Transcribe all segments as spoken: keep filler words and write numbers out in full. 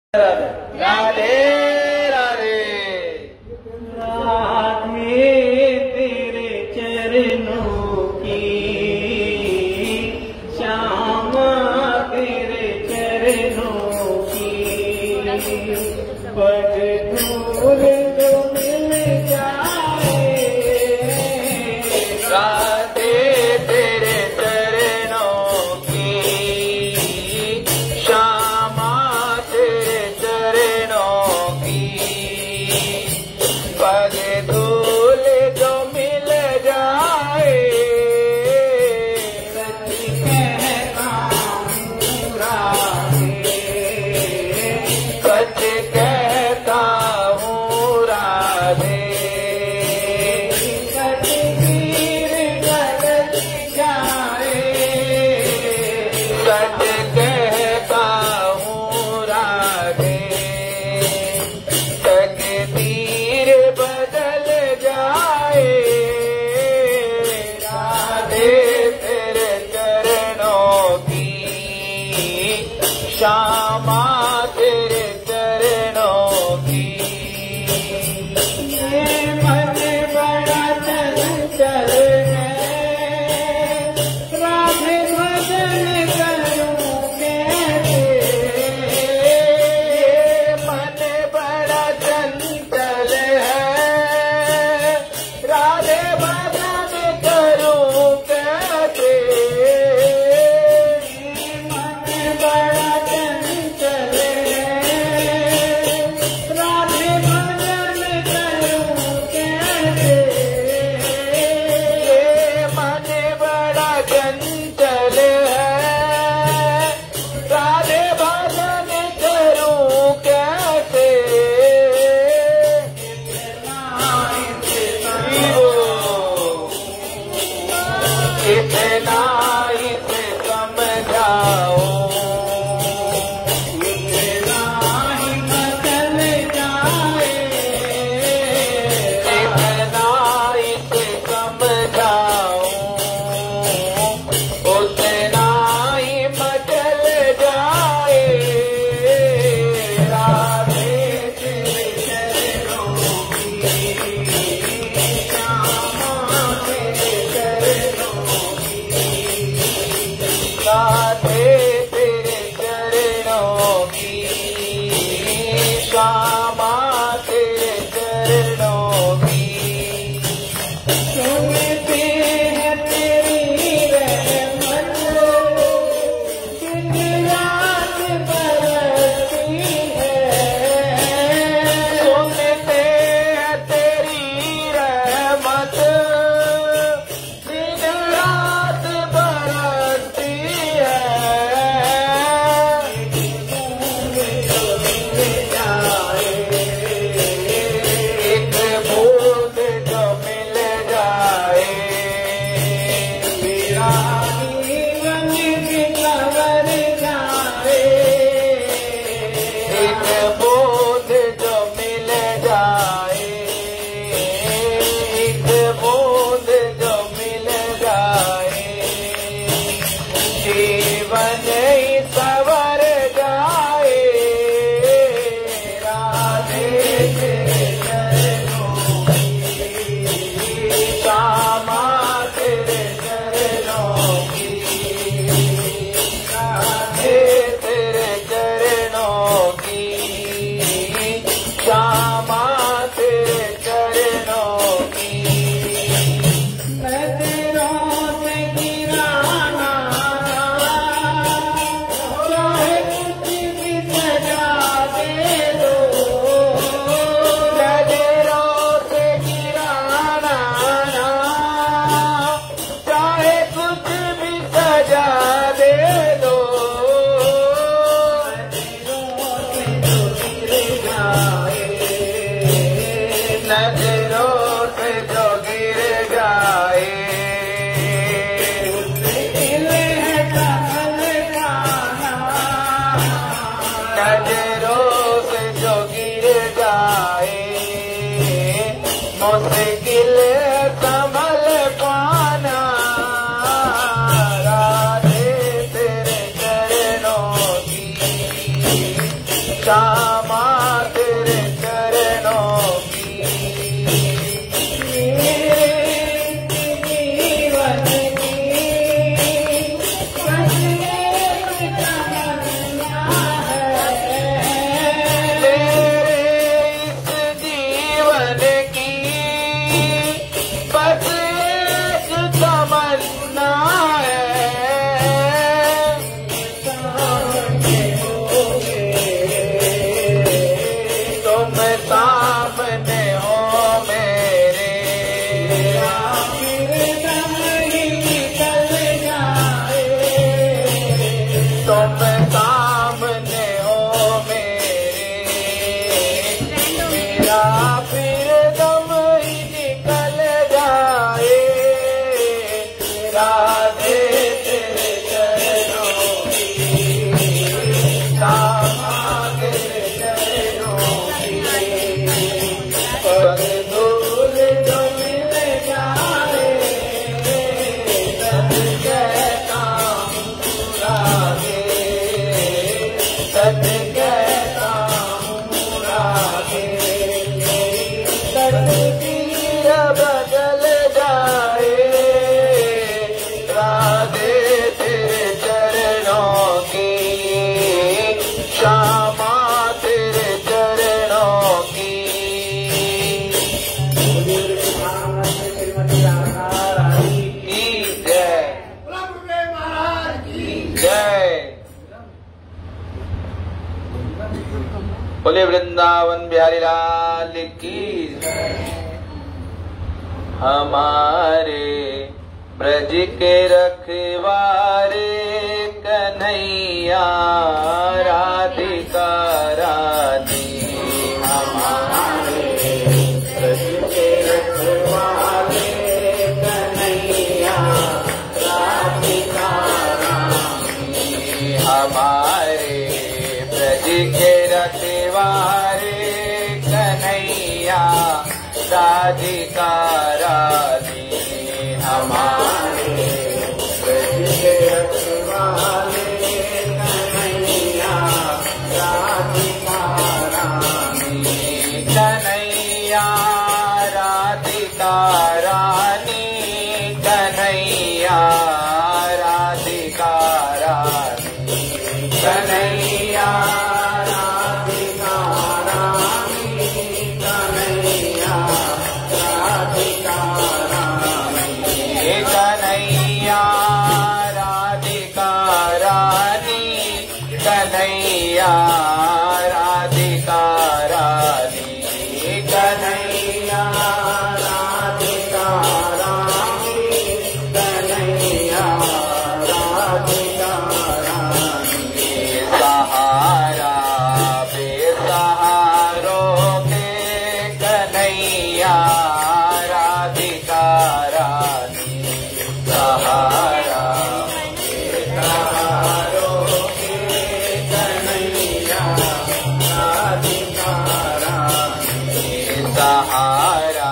राधे राधे राधे तेरे चरणों की श्यामा तेरे चरणों की पग धूल तो मिल जाए। राधे तेरे चरणों की श्यामा तेरे चरणों की पग धूल जो मिल जाए। सच कहता हूँ राधे सच कहता हूँ राधे तकदीर बदल जाए। सच कहता हूँ राधे तकदीर बदल जाए। राधे तेरे चरणों की श्यामा तेरे चरणों की ये मन बड़ा चंचल है, राधे भजन करूं कैसे। ये मन बड़ा चंचल है, राधे भजन करूं कैसे। मन बड़ा चंचल है, राधे भजन करूं कैसे। ये मन बड़ा चंचल है, राधे भजन करूं कैसे। इतना इसे समझाओ, इतना ही बदल जाए। इतना इसे समझाओ, उतना ही मचल जाए। राधे तेरे चरणों की श्यामा तेरे चरणों की राधे तेरे चरणों की श्यामा तेरे चरणों की सुनते हैं तेरी रहमत, दिन रात बरसती है। सुनते हैं तेरी रहमत, दिन रात बरसती है। एक बूंद जो मिल जाए। मेरा जीवन बिखर जाए। एक बूंद जो मिल जाए। एक बूंद जो मिल जाए। जीवन ही सवर जाए। राधे तेरे चरणों की श्यामा तेरे चरणों की राधे तेरे चरणों की श्यामा तेरे चरणों की नजरों से गिराना, चाहे कुछ भी सजा दे दो। नजरों से गिराना, चाहे कुछ भी सजा दे दो। नजरों से जो गिर जाए। दिल है कमल खाना, नजरों से जो गिर जाए। मुश्किल संभल पाना। राधे तेरे चरणों की शाम श्यामा तेरे चरणों की जीवन की बस एक तमन्ना है। तेरे इस जीवन की बस एक तमन्ना है। तुम सामने हो मेरे, फिर दम ही निकल जाए। तुम सामने हो मेरे, मेरा फिर दम ही निकल जाए। राधे तेरे चरणों की, श्यामा तेरे चरणों की, पग धूल जो मिल जाए, सच कहता हूँ राधे, सच कहता हूँ राधे। तकदीर बदल जाए, राधे तेरे चरणों की, श्यामा तेरे चरणों की। श्रीमती राधा रानी की जय, प्रभु महाराज की जय। बोले वृंदावन बिहारी लाल की जय। हमारे ब्रज के रखवारे कन्हैया राधिका रानी, हमारे ब्रज के रखवारे कन्हैया राधिका रानी, हमारे ब्रज के रखवारे कन्हैया राधिका रानी, हमारे ब्रज के रखवारे कन्हैया राधिका रानी, कन्हैया राधिका रानी, कन्हैया राधिका रानी, कन्हैया राधिका रानी, कन्हैया राधिका रानी, कन्हैया राधिका रानी, कन्हैया राधिका रानी, कन्हैया राधिका रानी, कन्हैया राधिका रानी। सहारा बेसहारों के कन्हैया राधिका रानी, सहारा बेसहारों के कन्हैया राधिका रानी, सहारा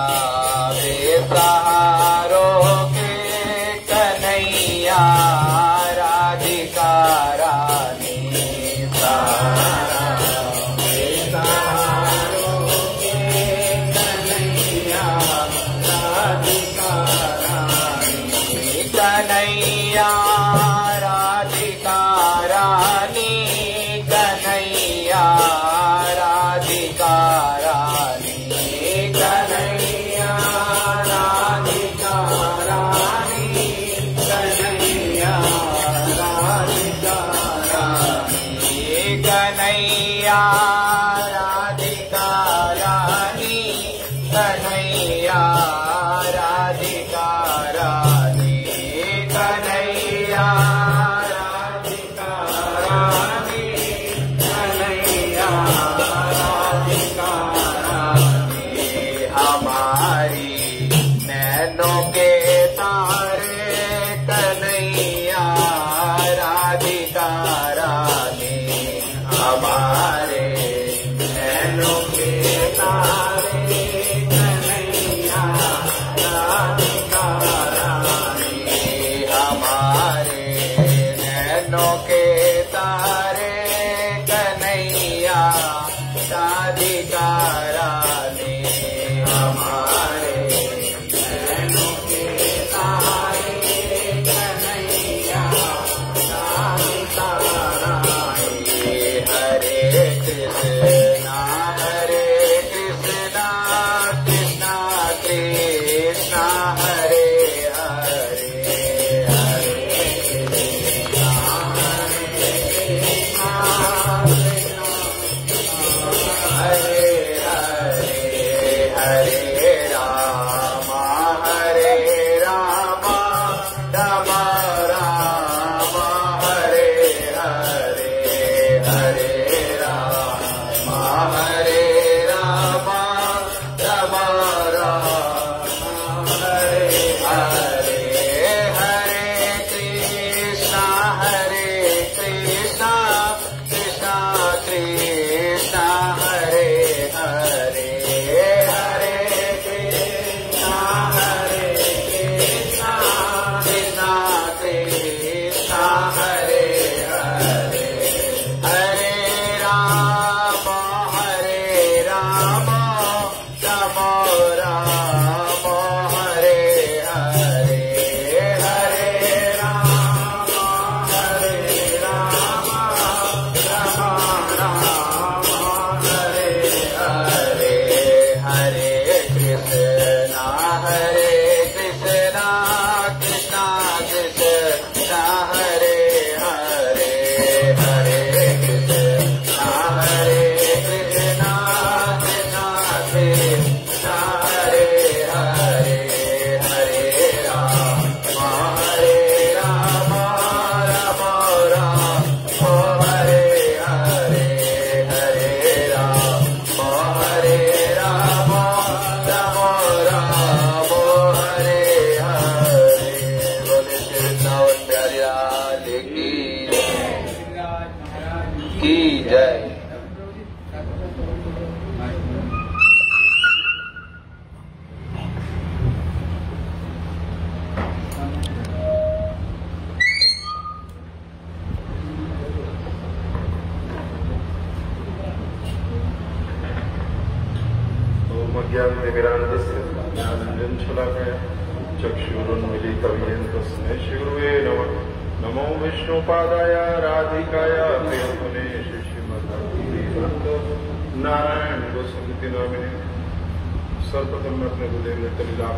बेसहारों के कन्हैया राधिका रानी, सहारा बेसहारों के कन्हैया राधिका रानी, कन्हैया राधिका रानी, कन्हैया राधिका रानी, कन्हैया राधिका रानी, कन्हैया राधिका रानी, कन्हैया राधिका रानी, कन्हैया राधिका रानी, कन्हैया राधिका रानी, कन्हैया राधिका रानी। हमारी नैनों के तारे कन्हैया राधिका रानी, हमारे साधिकारा ने हमारे बहनों के सहारे कन्हैया साधिकारा ने। हरे कृष्णा हरे कृष्णा कृष्णा कृष्णा हरे हरे हरे कृष्णा हरे कृष्णा हरे हरे हरे राम हरे राम राम राम हरे हरे हरे राम हरे राम राम राम हरे हरे हरे कृष्णा हरे कृष्णा कृष्णा कृष्णा हरे हरे हरे कृष्णा हरे कृष्णा कृष्णा कृष्णा हरे हरे हरे राम हरे राम राम राम हरे हरे हरे राम हरे राम राम राम हरे हरे हरे कृष्णा हरे कृष्णा कृष्णा कृष्णा हरे हरे हरे कृष्णा हरे कृष्णा कृष्णा कृष्णा हरे हरे हरे राम हरे राम राम राम हरे हरे हरे राम हरे राम राम राम हरे हरे। बोले श्री वृंदावन प्यारी राधे की की जय। ज्ञानतिमिरान्धस्य ज्ञानाञ्जनशलाकया चक्षुरुन्मीलितं येन तस्मै श्रीगुरुवे नमः। नमो विष्णुपादाय राधिकाय प्रियतमे श्रीमद्भक्तिवेदान्त नारायण गोस्वामी नामिने। सर्वप्रथम मैं अपने गुरुदेव कलीला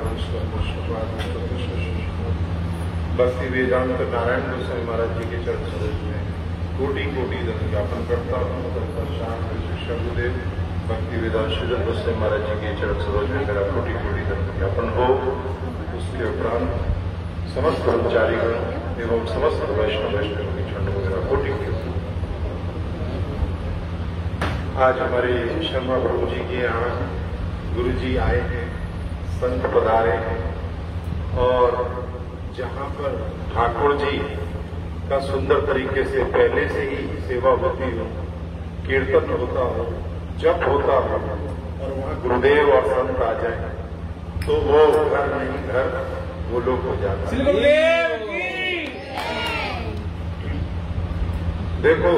भक्ति वेदांत नारायण गोस्वामी महाराज जी के चरण सरोज में कोटि कोटि धन ज्ञापन करता हूँ। तत्पश्चात शिक्षा गुरुदेव भक्ति वेदांत श्रीधर गोस्वामी महाराज जी के चरण सरोज में मेरा कोटि कोटि धन ज्ञापन हो। उसके उपरांत समस्त कर्मचारीगण एवं समस्त वैष्णव वैष्णव के चरणों में मेरा कोटि कोटि। आज हमारे शर्मा प्रभु जी के यहाँ गुरु जी आए हैं, संत पधारे हैं और जहाँ पर ठाकुर जी का सुंदर तरीके से पहले से ही सेवा होती हो, कीर्तन होता हो, जप होता हो और वहाँ गुरुदेव और संत आ जाए तो वो घर नहीं घर वो लोग हो जाता है। देखो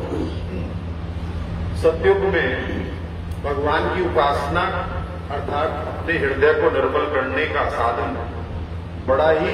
सतयुग में भगवान की उपासना अर्थात अपने हृदय को निर्मल करने का साधन बड़ा ही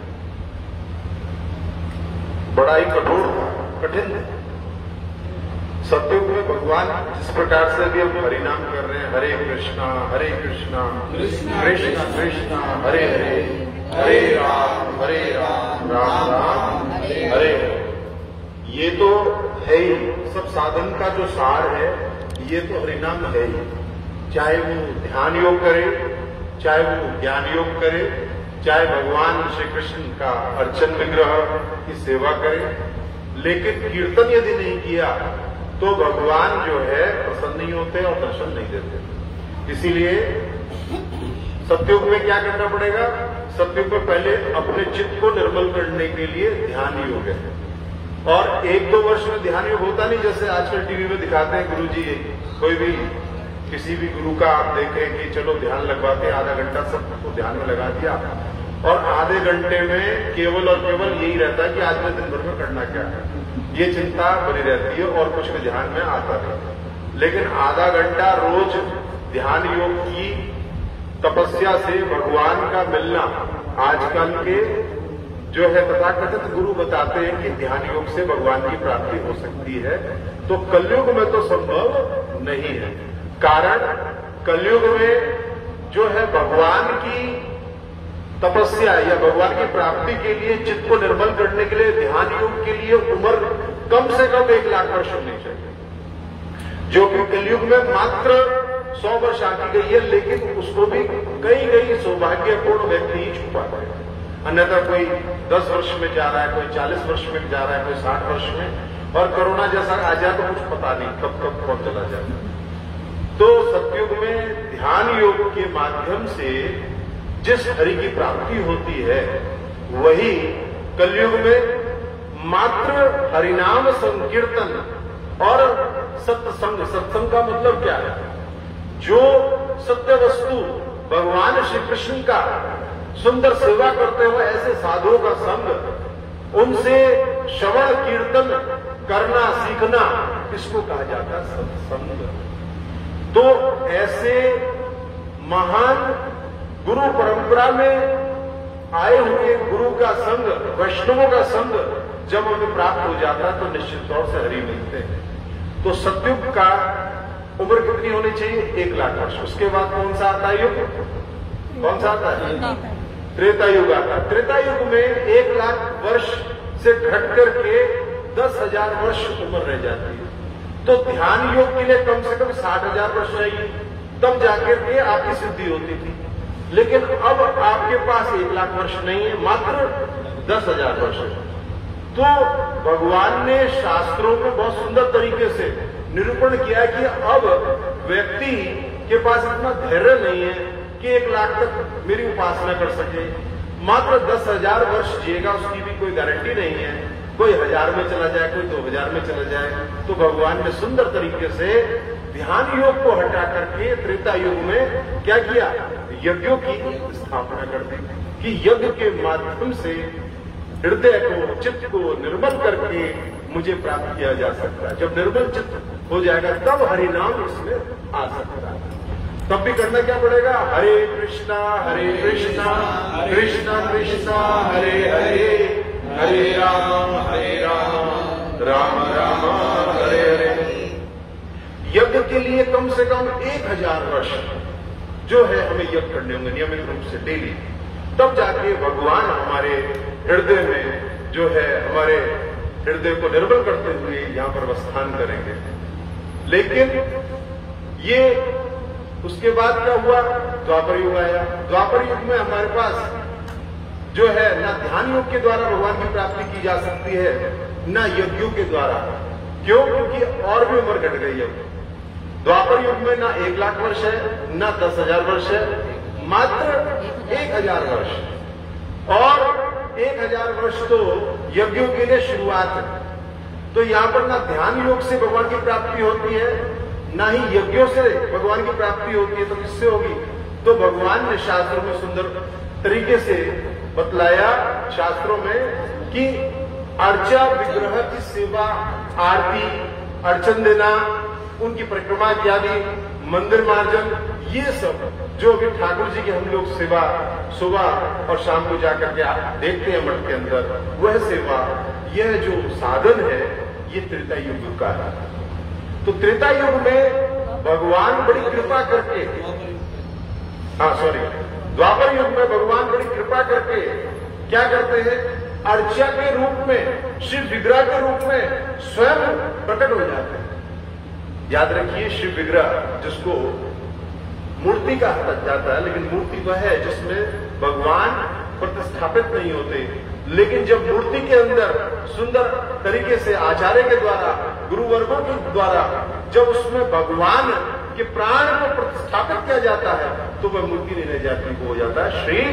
बड़ा ही कठोर था, कठिन था। सतयुग में भगवान जिस प्रकार से भी हम हरिनाम कर रहे हैं, हरे कृष्णा हरे कृष्णा कृष्णा कृष्णा हरे हरे हरे राम हरे राम राम राम हरे हरे, ये तो है ही सब साधन का जो सार है, ये तो हरिनाम है ही। चाहे वो ध्यान योग करे, चाहे वो ज्ञान योग करे, चाहे भगवान श्री कृष्ण का अर्चन विग्रह की सेवा करे, लेकिन कीर्तन यदि नहीं किया तो भगवान जो है प्रसन्न नहीं होते और दर्शन नहीं देते। इसीलिए सतयुग में क्या करना पड़ेगा? सतयुग में पहले अपने चित्त को निर्मल करने के लिए ध्यान योग है, और एक दो वर्ष में ध्यान योग होता नहीं। जैसे आजकल टीवी में दिखाते हैं गुरु जी, कोई भी किसी भी गुरु का आप देखें कि चलो ध्यान लगवाते हैं, आधा घंटा सबको ध्यान में लगा दिया और आधे घंटे में केवल और केवल यही रहता है कि आज मैं दिन भर में करना क्या है, ये चिंता बनी रहती है और कुछ भी ध्यान में आता नहीं। लेकिन आधा घंटा रोज ध्यान योग की तपस्या से भगवान का मिलना आजकल के जो है तथाकथित गुरु बताते हैं कि ध्यान योग से भगवान की प्राप्ति हो सकती है, तो कलयुग में तो संभव नहीं है। कारण कलयुग में जो है भगवान की तपस्या या भगवान की प्राप्ति के लिए चित्त को निर्मल करने के लिए ध्यान योग के लिए उम्र कम से कम एक लाख वर्ष होनी चाहिए, जो कि कलयुग में मात्र सौ वर्ष आकी गई है। लेकिन उसको भी कई कई सौभाग्यपूर्ण व्यक्ति ही छू पाते हैं, अन्यथा कोई दस वर्ष में जा रहा है, कोई चालीस वर्ष में जा रहा है, कोई साठ वर्ष में, और कोरोना जैसा आ जाए तो कुछ पता नहीं कब कब कौन चला जाए। तो सतयुग में ध्यान योग के माध्यम से जिस हरि की प्राप्ति होती है, वही कलयुग में मात्र हरिनाम संकीर्तन और सत्संग। सत्संग का मतलब क्या है? जो सत्य वस्तु भगवान श्री कृष्ण का सुंदर सेवा करते हुए ऐसे साधुओं का संग, उनसे श्रवण कीर्तन करना सीखना, इसको कहा जाता है सत्संग। तो ऐसे महान गुरु परंपरा में आए हुए गुरु का संग, वैष्णवों का संग जब हमें प्राप्त हो जाता है तो निश्चित तौर से हरि मिलते हैं। तो सतयुग का उम्र कितनी होनी चाहिए? एक लाख वर्ष। उसके बाद कौन सा आता है युग? कौन सा आता है? त्रेता युग आता है। त्रेता युग में एक लाख वर्ष से घट करके दस हजार वर्ष उम्र रह जाती है। तो ध्यान योग के लिए कम से कम साठ हजार वर्ष चाहिए, तब जाकर के आपकी सिद्धि होती थी। लेकिन अब आपके पास एक लाख वर्ष नहीं है, मात्र दस हजार वर्ष है। तो भगवान ने शास्त्रों में बहुत सुंदर तरीके से निरूपण किया है कि अब व्यक्ति के पास इतना धैर्य नहीं है कि एक लाख तक मेरी उपासना कर सके, मात्र दस हजार वर्ष जिएगा, उसकी भी कोई गारंटी नहीं है। कोई हजार में चला जाए, कोई दो हजार में चला जाए। तो भगवान ने सुंदर तरीके से ध्यान योग को हटा करके त्रेता युग में क्या किया? यज्ञों की स्थापना कर दी कि यज्ञ के माध्यम से हृदय को, चित्त को निर्मल करके मुझे प्राप्त किया जा सकता है। जब निर्मल चित्त हो जाएगा तब हरि नाम इसमें आ सकता है। तब भी करना क्या पड़ेगा? हरे कृष्णा हरे कृष्णा कृष्णा कृष्णा हरे हरे, हरे राम हरे राम राम राम हरे हरे। यज्ञ के लिए कम से कम एक हजार वर्ष जो है हमें यज्ञ करने होंगे नियमित रूप से डेली, तब जाके भगवान हमारे हृदय में जो है हमारे हृदय को निर्मल करते हुए यहां पर अवस्थान करेंगे। लेकिन ये उसके बाद क्या हुआ? द्वापर युग आया। द्वापर युग में हमारे पास जो है ना ध्यान योग के द्वारा भगवान की प्राप्ति की जा सकती है, ना यज्ञों के द्वारा। क्यों? क्योंकि और भी उम्र घट गई है। द्वापर युग में ना एक लाख वर्ष है, ना दस हजार वर्ष है, मात्र एक हजार वर्ष। और एक हजार वर्ष तो यज्ञों के लिए शुरुआत है। तो यहां पर ना ध्यान योग से भगवान की प्राप्ति होती है, ना ही यज्ञों से भगवान की प्राप्ति होती है। तो किससे होगी? तो भगवान ने शास्त्रों में सुंदर तरीके से बतलाया शास्त्रों में कि अर्चा विग्रह की सेवा, आरती, अर्चन देना, उनकी परिक्रमा इत्यादि, मंदिर मार्जन, ये सब जो अभी ठाकुर जी की हम लोग सेवा सुबह और शाम को जाकर के देखते हैं मठ के अंदर, वह सेवा, यह जो साधन है ये त्रेता युग का है। तो त्रेता युग में भगवान बड़ी कृपा करके, हाँ सॉरी, द्वापर युग में भगवान बड़ी कृपा करके क्या करते हैं? अर्चा के रूप में, शिव विग्रह के रूप में स्वयं प्रकट हो जाते हैं। याद रखिए, शिव विग्रह जिसको मूर्ति कहा जाता है, लेकिन मूर्ति वह है जिसमें भगवान प्रतिस्थापित नहीं होते। लेकिन जब मूर्ति के अंदर सुंदर तरीके से आचार्य के द्वारा, गुरुवर्गों के द्वारा जब उसमें भगवान के प्राण को प्रतिस्थापित किया जाता है, तो वह मूर्ति नहीं रह जाती, वो हो जाता है श्री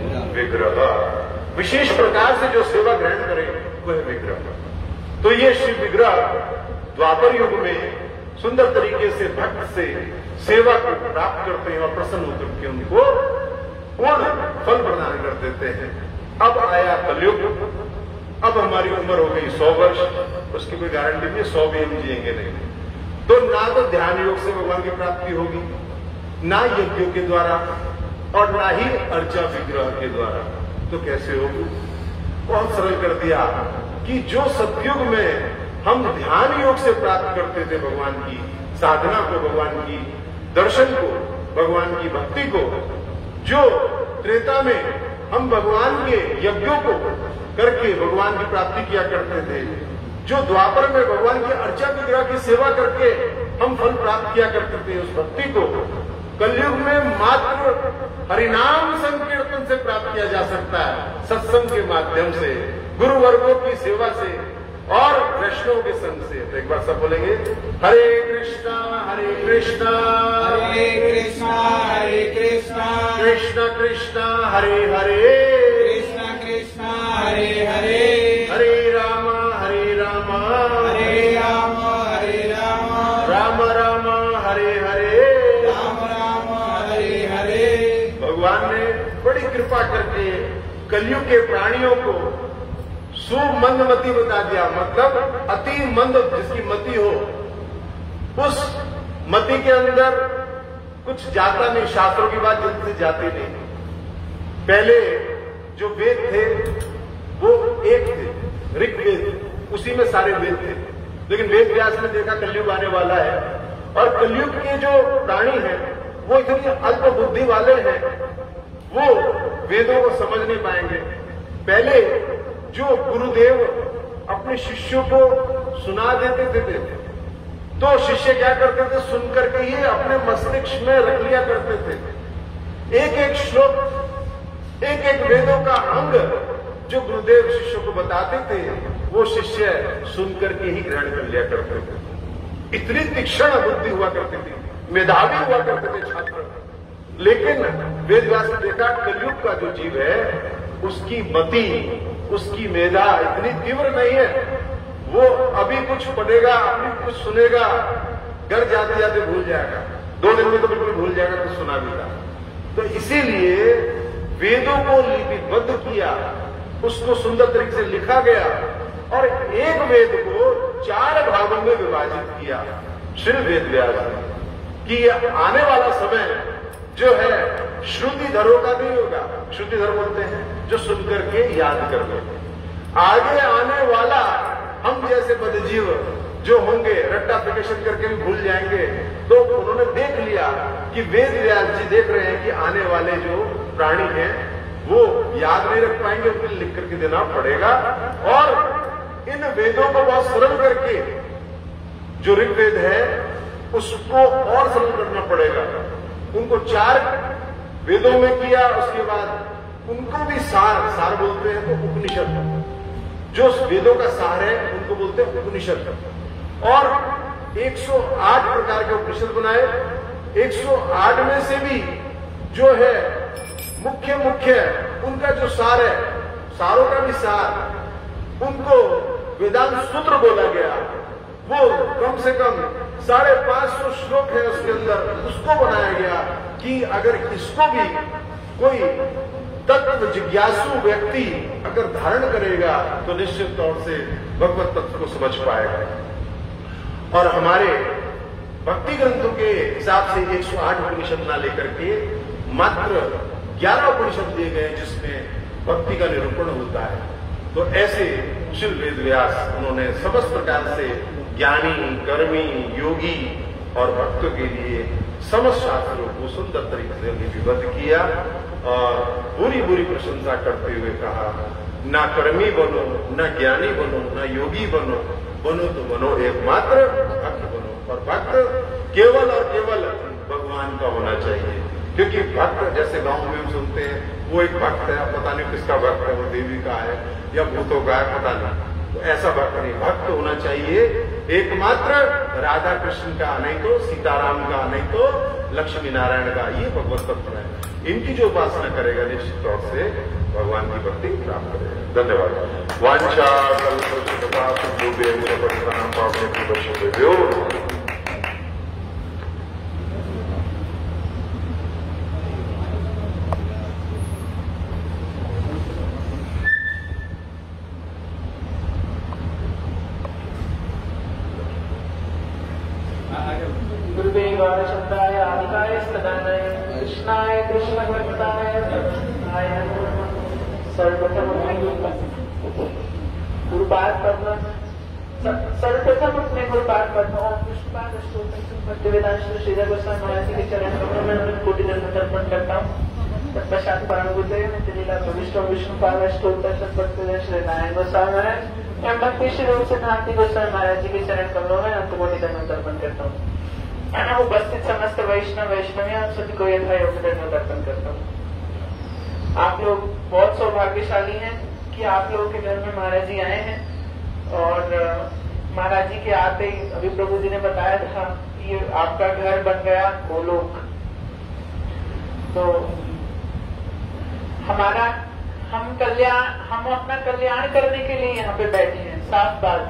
विग्रह। विशेष प्रकार से जो सेवा ग्रहण करे वह विग्रह। तो ये शिव विग्रह द्वापर युग में सुंदर तरीके से भक्त से सेवा को प्राप्त करते हैं और प्रसन्न होकर के उनको पूर्ण फल प्रदान कर देते हैं। अब आया कलयुग। अब हमारी उम्र हो गई सौ वर्ष, उसकी कोई गारंटी नहीं, सौ भी हम जिएंगे नहीं। तो ना तो ध्यान योग से भगवान की प्राप्ति होगी, ना यज्ञों के द्वारा, और ना ही अर्चा विग्रह के द्वारा। तो कैसे होगी? बहुत सरल कर दिया कि जो सतयुग में हम ध्यान योग से प्राप्त करते थे भगवान की साधना को, भगवान की दर्शन को, भगवान की भक्ति को, जो त्रेता में हम भगवान के यज्ञों को करके भगवान की प्राप्ति किया करते थे, जो द्वापर में भगवान की अर्चा विग्रह की सेवा करके हम फल प्राप्त किया करते थे, उस भक्ति को कलयुग में मात्र हरिनाम संकीर्तन से प्राप्त किया जा सकता है, सत्संग के माध्यम से, गुरु वर्गों की सेवा से और वैष्णव के संग से। तो एक बार सब बोलेंगे, हरे कृष्णा हरे कृष्णा हरे कृष्णा हरे कृष्णा कृष्णा कृष्णा हरे हरे कृष्णा कृष्णा हरे हरे हरे राम हरे राम हरे राम हरे राम राम राम हरे हरे राम राम हरे हरे। भगवान ने बड़ी कृपा करके कलयुग के प्राणियों को सुमंदमती बता दिया, मतलब अति मंद जिसकी मति हो, उस मति के अंदर कुछ जाता नहीं, शास्त्रों की बात जल्दी से जाती नहीं। पहले जो वेद थे वो एक थे, ऋग्वेद, उसी में सारे वेद थे। लेकिन वेद व्यास ने देखा कलयुग आने वाला है और कलयुग के जो प्राणी हैं वो इतनी अल्प बुद्धि वाले हैं, वो वेदों को समझ नहीं पाएंगे। पहले जो गुरुदेव अपने शिष्यों को सुना देते थे तो शिष्य क्या करते थे, सुनकर के ही अपने मस्तिष्क में रख लिया करते थे। एक एक श्लोक, एक एक वेदों का अंग जो गुरुदेव शिष्यों को बताते थे वो शिष्य सुनकर के ही ग्रहण कर लिया करते थे। इतनी तीक्ष्ण बुद्धि हुआ करती थी, मेधावी हुआ करते थे छात्र। लेकिन वेद व्यास ने देखा कलयुग का जो जीव है उसकी मति, उसकी मेधा इतनी तीव्र नहीं है, वो अभी कुछ पढ़ेगा, अभी कुछ सुनेगा, घर जाते जाते भूल जाएगा, दो दिन में तो बिल्कुल भूल जाएगा कुछ सुना भी था। तो इसीलिए वेदों को लिपिबद्ध किया, उसको सुंदर तरीके से लिखा गया और एक वेद को चार भागों में विभाजित किया श्री वेद व्यास ने, कि आने वाला समय जो है श्रुतिधरों का नहीं होगा। श्रुतिधर बोलते हैं जो सुनकर के याद कर ले। आगे आने वाला हम जैसे बदजीव जो होंगे, रट्टाफिकेशन करके भी भूल जाएंगे। तो उन्होंने देख लिया कि वेद व्यास जी देख रहे हैं कि आने वाले जो प्राणी हैं वो याद नहीं रख पाएंगे, उनको लिख करके देना पड़ेगा। और इन वेदों को बहुत सरल करके जो ऋग्वेद है उसको और सरल करना पड़ेगा। उनको चार वेदों में किया, उसके बाद उनको भी सार, सार बोलते हैं तो उपनिषद, जो वेदों का सार है उनको बोलते हैं उपनिषद। और एक सौ आठ प्रकार के उपनिषद बनाए। एक सौ आठ में से भी जो है मुख्य मुख्य उनका जो सार है, सारों का भी सार, उनको वेदांत सूत्र बोला गया। वो कम से कम साढ़े पांच सौ श्लोक है उसके अंदर, उसको बनाया गया कि अगर इसको भी कोई तत्व जिज्ञासु व्यक्ति अगर धारण करेगा तो निश्चित तौर से भगवत तत्व को समझ पाएगा। और हमारे भक्ति ग्रंथों के हिसाब से एक सौ आठ उपनिषद ना लेकर के मात्र ग्यारह उपनिषद दिए गए जिसमें भक्ति का निरूपण होता है। तो ऐसे श्री वेद व्यास उन्होंने समस्त प्रकार से ज्ञानी, कर्मी, योगी और भक्तों के लिए समस्त शास्त्रों को सुंदर तरीके से लिपिबद्ध किया और बुरी बुरी प्रशंसा करते हुए कहा, ना कर्मी बनो, ना ज्ञानी बनो, ना योगी बनो, बनो तो बनो एकमात्र भक्त बनो। और भक्त केवल और केवल भगवान का होना चाहिए। क्योंकि भक्त जैसे गांव में हम सुनते हैं वो एक भक्त है, पता नहीं किसका भक्त है, वो देवी का है या भूतों का है, पता नहीं। तो ऐसा भक्त नहीं, भक्त होना चाहिए एकमात्र राधा कृष्ण का, नहीं तो सीताराम का, नहीं तो लक्ष्मी नारायण का। ये भगवत तत्व है। इनकी जो उपासना करेगा निश्चित तौर से भगवान की भक्ति प्राप्त करेगा। धन्यवाद। वांछा कल्पतरुभ्यश्च कृपा सिंधुभ्यो भगवताय कृष्णाय नमः। सर्वप्रथम गुरुपाद पद्म सर्वप्रथम अपने गुरुपाद पद्म ओम पुष्पाद भक्तिवेदांत श्रीधर गोस्वामी महाराज के चरण कमलों में उन्हें कोटि दंड अर्पण करता हूँ। तत्पश्चात परमगुरुदेव नित्यलीला प्रविष्ट विष्णुपाद अष्टोत्तर शतपथ श्री नारायण गोस्वामी महाराज एवं भक्ति श्री रूप सिद्धांति गोस्वामी महाराज जी के चरण कमलों में अंत कोटि दंड अर्पण करता हूँ। उपस्थित समस्त वैष्णव वैष्णवियां सभी को यथा योग दंड अर्पण करता हूँ। आप लोग बहुत सौभाग्यशाली हैं कि आप लोगों के घर में महाराज जी आए हैं और महाराज जी के आते ही अभी प्रभु जी ने बताया था कि आपका घर बन गया गोलोक। तो हमारा हम कल्याण हम अपना कल्याण करने के लिए यहाँ पे बैठे हैं। साफ बात,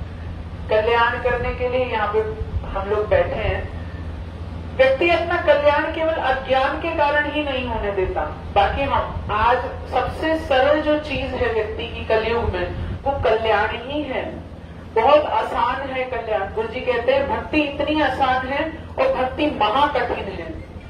कल्याण करने के लिए यहाँ पे हम लोग बैठे हैं। व्यक्ति अपना कल्याण केवल अज्ञान के कारण ही नहीं होने देता। बाकी हम आज सबसे सरल जो चीज है व्यक्ति की कलयुग में वो कल्याण ही है। बहुत आसान है कल्याण। गुरु जी कहते हैं भक्ति इतनी आसान है और भक्ति महाकठिन है।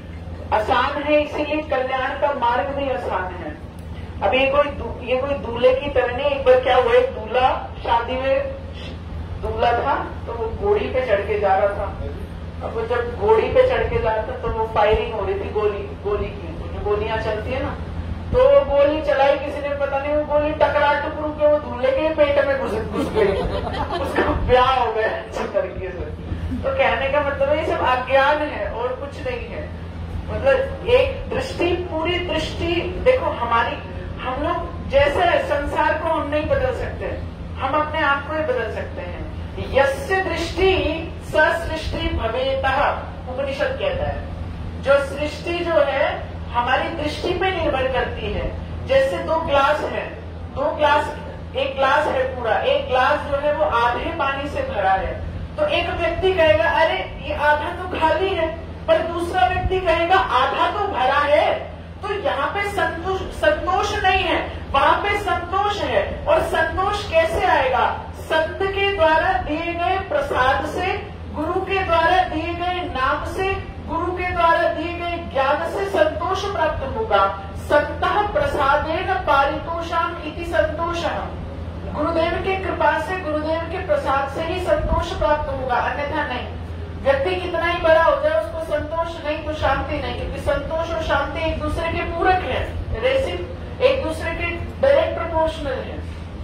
आसान है इसीलिए कल्याण का मार्ग भी आसान है। अब ये कोई ये कोई दूल्हे की तरह नहीं। एक बार क्या हुआ, एक दूल्हा शादी में दूल्हा था तो वो घोड़ी पे चढ़ के जा रहा था। अब वो जब घोड़ी पे चढ़ के जा रहा था तो वो फायरिंग हो रही थी गोली गोली की, जो गोलियां चलती है ना, तो गोली चलाई किसी ने, पता नहीं वो गोली टकरा टुकरू के वो दूल्हे के पेट में घुस घुस गई। उसका ब्याह हो गया अच्छी तरीके से। तो कहने का मतलब है ये सब अज्ञान है और कुछ नहीं है। मतलब एक दृष्टि, पूरी दृष्टि देखो हमारी, हम लोग जैसे संसार को हम नहीं बदल सकते, हम अपने आप को ही बदल सकते हैं। यस्य दृष्टि सृष्टि भवेतः उपनिषद कहता है। जो सृष्टि जो है हमारी दृष्टि पे निर्भर करती है। जैसे दो ग्लास है, दो ग्लास, एक ग्लास है पूरा, एक ग्लास जो है वो आधे पानी से भरा है। तो एक व्यक्ति कहेगा अरे ये आधा तो खाली है, पर दूसरा व्यक्ति कहेगा आधा तो भरा है। तो यहाँ पे संतोष संतोष नहीं है, वहां पे संतोष है। और संतोष कैसे आएगा? संत के द्वारा दिए गए प्रसाद से, गुरु के द्वारा दिए गए नाम से, गुरु के द्वारा दिए गए ज्ञान से संतोष प्राप्त होगा। संतः प्रसादेन पारितोषाम इति संतोषः। गुरुदेव की कृपा से, गुरुदेव के प्रसाद से ही संतोष प्राप्त होगा, अन्यथा नहीं। व्यक्ति कितना ही बड़ा हो जाए उसको संतोष नहीं तो शांति नहीं, क्योंकि संतोष और शांति एक दूसरे के पूरक है, रेसिप एक दूसरे के डायरेक्ट प्रोपोर्शनल है।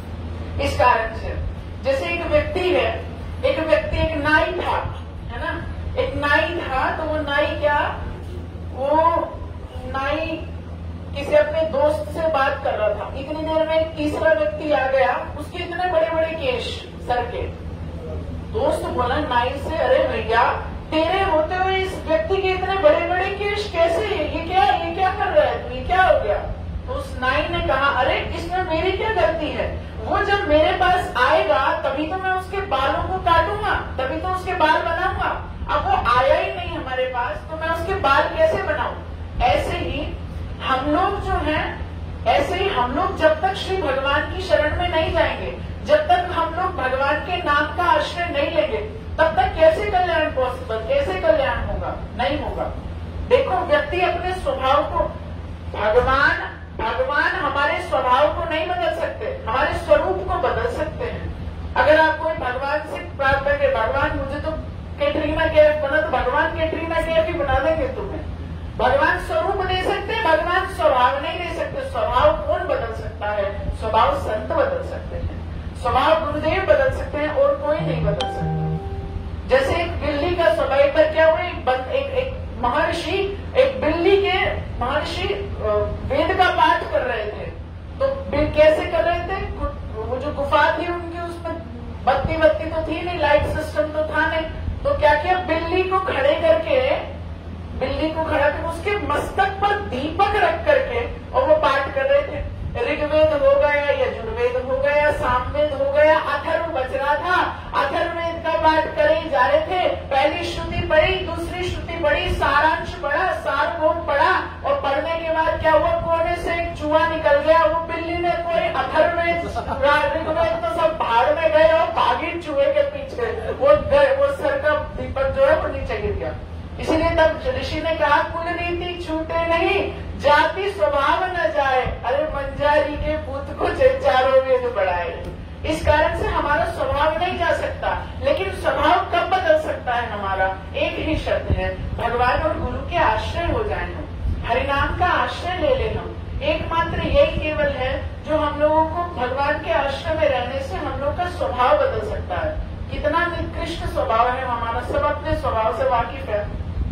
इस कारण से जैसे एक व्यक्ति है, एक व्यक्ति एक नाई था, है ना, एक नाई था। तो वो नाई क्या, वो नाई किसी अपने दोस्त से बात कर रहा था। इतनी देर में एक तीसरा व्यक्ति आ गया, उसके इतने बड़े बड़े केश सर के। दोस्त बोला नाई से, अरे भैया तेरे होते हुए इस व्यक्ति के इतने बड़े बड़े केश कैसे, ये क्या ये क्या कर रहा है, ये क्या हो गया? तो उस नाई ने कहा अरे इसमें मेरी क्या गलती है? वो जब मेरे पास आएगा तभी तो मैं उसके बालों को काटूंगा, तभी तो उसके बाल बनाऊंगा। अब वो आया ही नहीं हमारे पास तो मैं उसके बाल कैसे बनाऊं? ऐसे ही हम लोग जो हैं, ऐसे ही हम लोग जब तक श्री भगवान की शरण में नहीं जाएंगे, जब तक हम लोग भगवान के नाम का आश्रय नहीं लेंगे, तब तक कैसे कल्याण पॉसिबल, कैसे कल्याण होगा? नहीं होगा। देखो व्यक्ति अपने स्वभाव को, भगवान भगवान हमारे स्वभाव को नहीं बदल सकते, हमारे स्वरूप को बदल सकते हैं। अगर आप कोई भगवान से प्रार्थना करें, भगवान मुझे तो कैटरीना कैफ बना, तो भगवान कैटरीना कैफ ही बना देंगे तुम्हें। भगवान स्वरूप दे सकते हैं, भगवान स्वभाव नहीं दे सकते। स्वभाव कौन बदल सकता है? स्वभाव संत बदल सकते हैं, स्वभाव गुरुदेव बदल सकते हैं और कोई नहीं बदल सकता। जैसे एक बिल्ली का स्वभाव, एक बार क्या हुआ, एक, एक, एक महर्षि एक बिल्ली के महर्षि वेद का पाठ कर रहे थे। तो कैसे कर रहे थे? वो जो गुफा थी उनकी, उसमें बत्ती बत्ती तो थी नहीं, लाइट सिस्टम तो था नहीं। तो क्या किया, बिल्ली को खड़े करके, बिल्ली को खड़ा करके उसके मस्तक पर दीपक रख करके और वो पाठ कर रहे थे। ऋग्वेद हो गया, यजुर्वेद हो गया, सामवेद हो गया, अथर्व बच रहा था। अथर्ववेद का पाठ करे जा रहे थे। पहली श्रुति पढ़ी, दूसरी श्रुति पढ़ी, सारांश पढ़ा, सारभौम पढ़ा और पढ़ने के बाद क्या हुआ, कोने से एक चूहा निकल गया। वो बिल्ली ने कोई अथर्ववेद ऋग्वेद तो सब भाड़ में गए और भागी चूहे के पीछे। वो वो सर का दीपक जो है वो नीचे गिर गया। इसीलिए तब ऋषि ने कहा कुल रीति छूटे नहीं, जाति स्वभाव न जाए, अरे मंजारी के पुत को चारों वेद बढ़ाए। इस कारण से हमारा स्वभाव नहीं जा सकता, लेकिन स्वभाव कब बदल सकता है हमारा? एक ही शब्द है, भगवान और गुरु के आश्रय हो जाए हम, हरिनाम का आश्रय ले ले हम। एकमात्र यही केवल है जो हम लोगों को भगवान के आश्रय में रहने से हम लोग का स्वभाव बदल सकता है। कितना निकृष्ट स्वभाव है हमारा, सब अपने स्वभाव से वाकिफ है,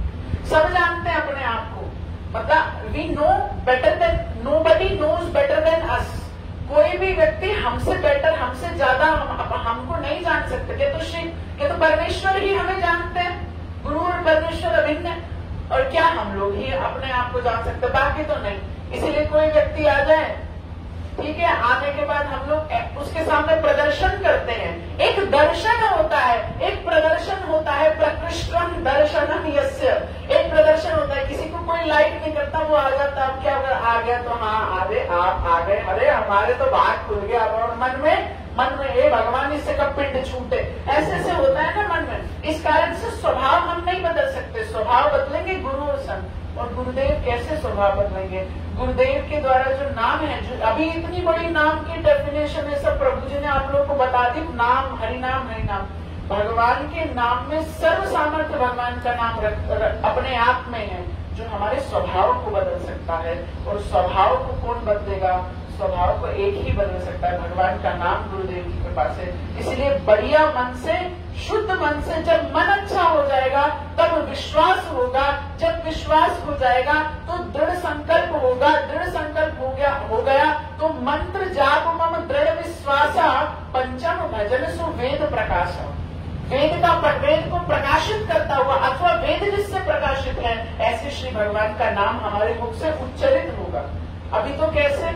सब जानते हैं अपने आप को। मतलब we know better than, nobody knows better than us. कोई भी व्यक्ति हमसे बेटर, हमसे ज्यादा हम, हमको नहीं जान सकते। ये तो श्री ये तो परमेश्वर ही हमें जानते हैं, गुरु और परमेश्वर अभिन्न है, और क्या हम लोग ही अपने आप को जान सकते, बाकी तो नहीं। इसीलिए कोई व्यक्ति आ जाए, ठीक है, आने के बाद हम लोग उसके सामने प्रदर्शन करते हैं। एक दर्शन होता है, एक प्रदर्शन होता है, प्रकृष्टम दर्शनम यस्य। एक प्रदर्शन होता है, किसी को कोई लाइक नहीं करता, वो आ जाता, अब क्या अगर आ गया तो हाँ अरे आप आ गए, अरे हमारे तो बात खुल गया, और मन में मन में हे भगवान इससे कब पिंड छूटे, ऐसे ऐसे होता है ना मन में। इस कारण से स्वभाव हम नहीं बदल सकते, स्वभाव बदलेंगे गुरु और संत। और गुरुदेव कैसे स्वभाव बदलेंगे? गुरुदेव के द्वारा जो नाम है, जो अभी इतनी बड़ी नाम की डेफिनेशन है, सब प्रभु जी ने आप लोगों को बता दी। नाम, हरिनाम, हरिनाम, भगवान के नाम में सर्व सामर्थ्य भगवान का नाम रख, रख, अपने आप में है, जो हमारे स्वभाव को बदल सकता है। और स्वभाव को कौन बदलेगा? स्वभाव को एक ही बदल सकता है, भगवान का नाम, गुरुदेव की कृपा से। इसलिए बढ़िया मन से, शुद्ध मन से जब मन अच्छा हो जाएगा तब विश्वास होगा, जब विश्वास हो जाएगा तो दृढ़ संकल्प होगा, दृढ़ संकल्प हो गया हो गया तो मंत्र जाप मम दृढ़ विश्वासा पंचम भजन सु वेद प्रकाश। वेद का वेद को प्रकाशित करता हुआ, अथवा वेद जिससे प्रकाशित है, ऐसे श्री भगवान का नाम हमारे मुख से उच्चरित होगा। अभी तो कैसे?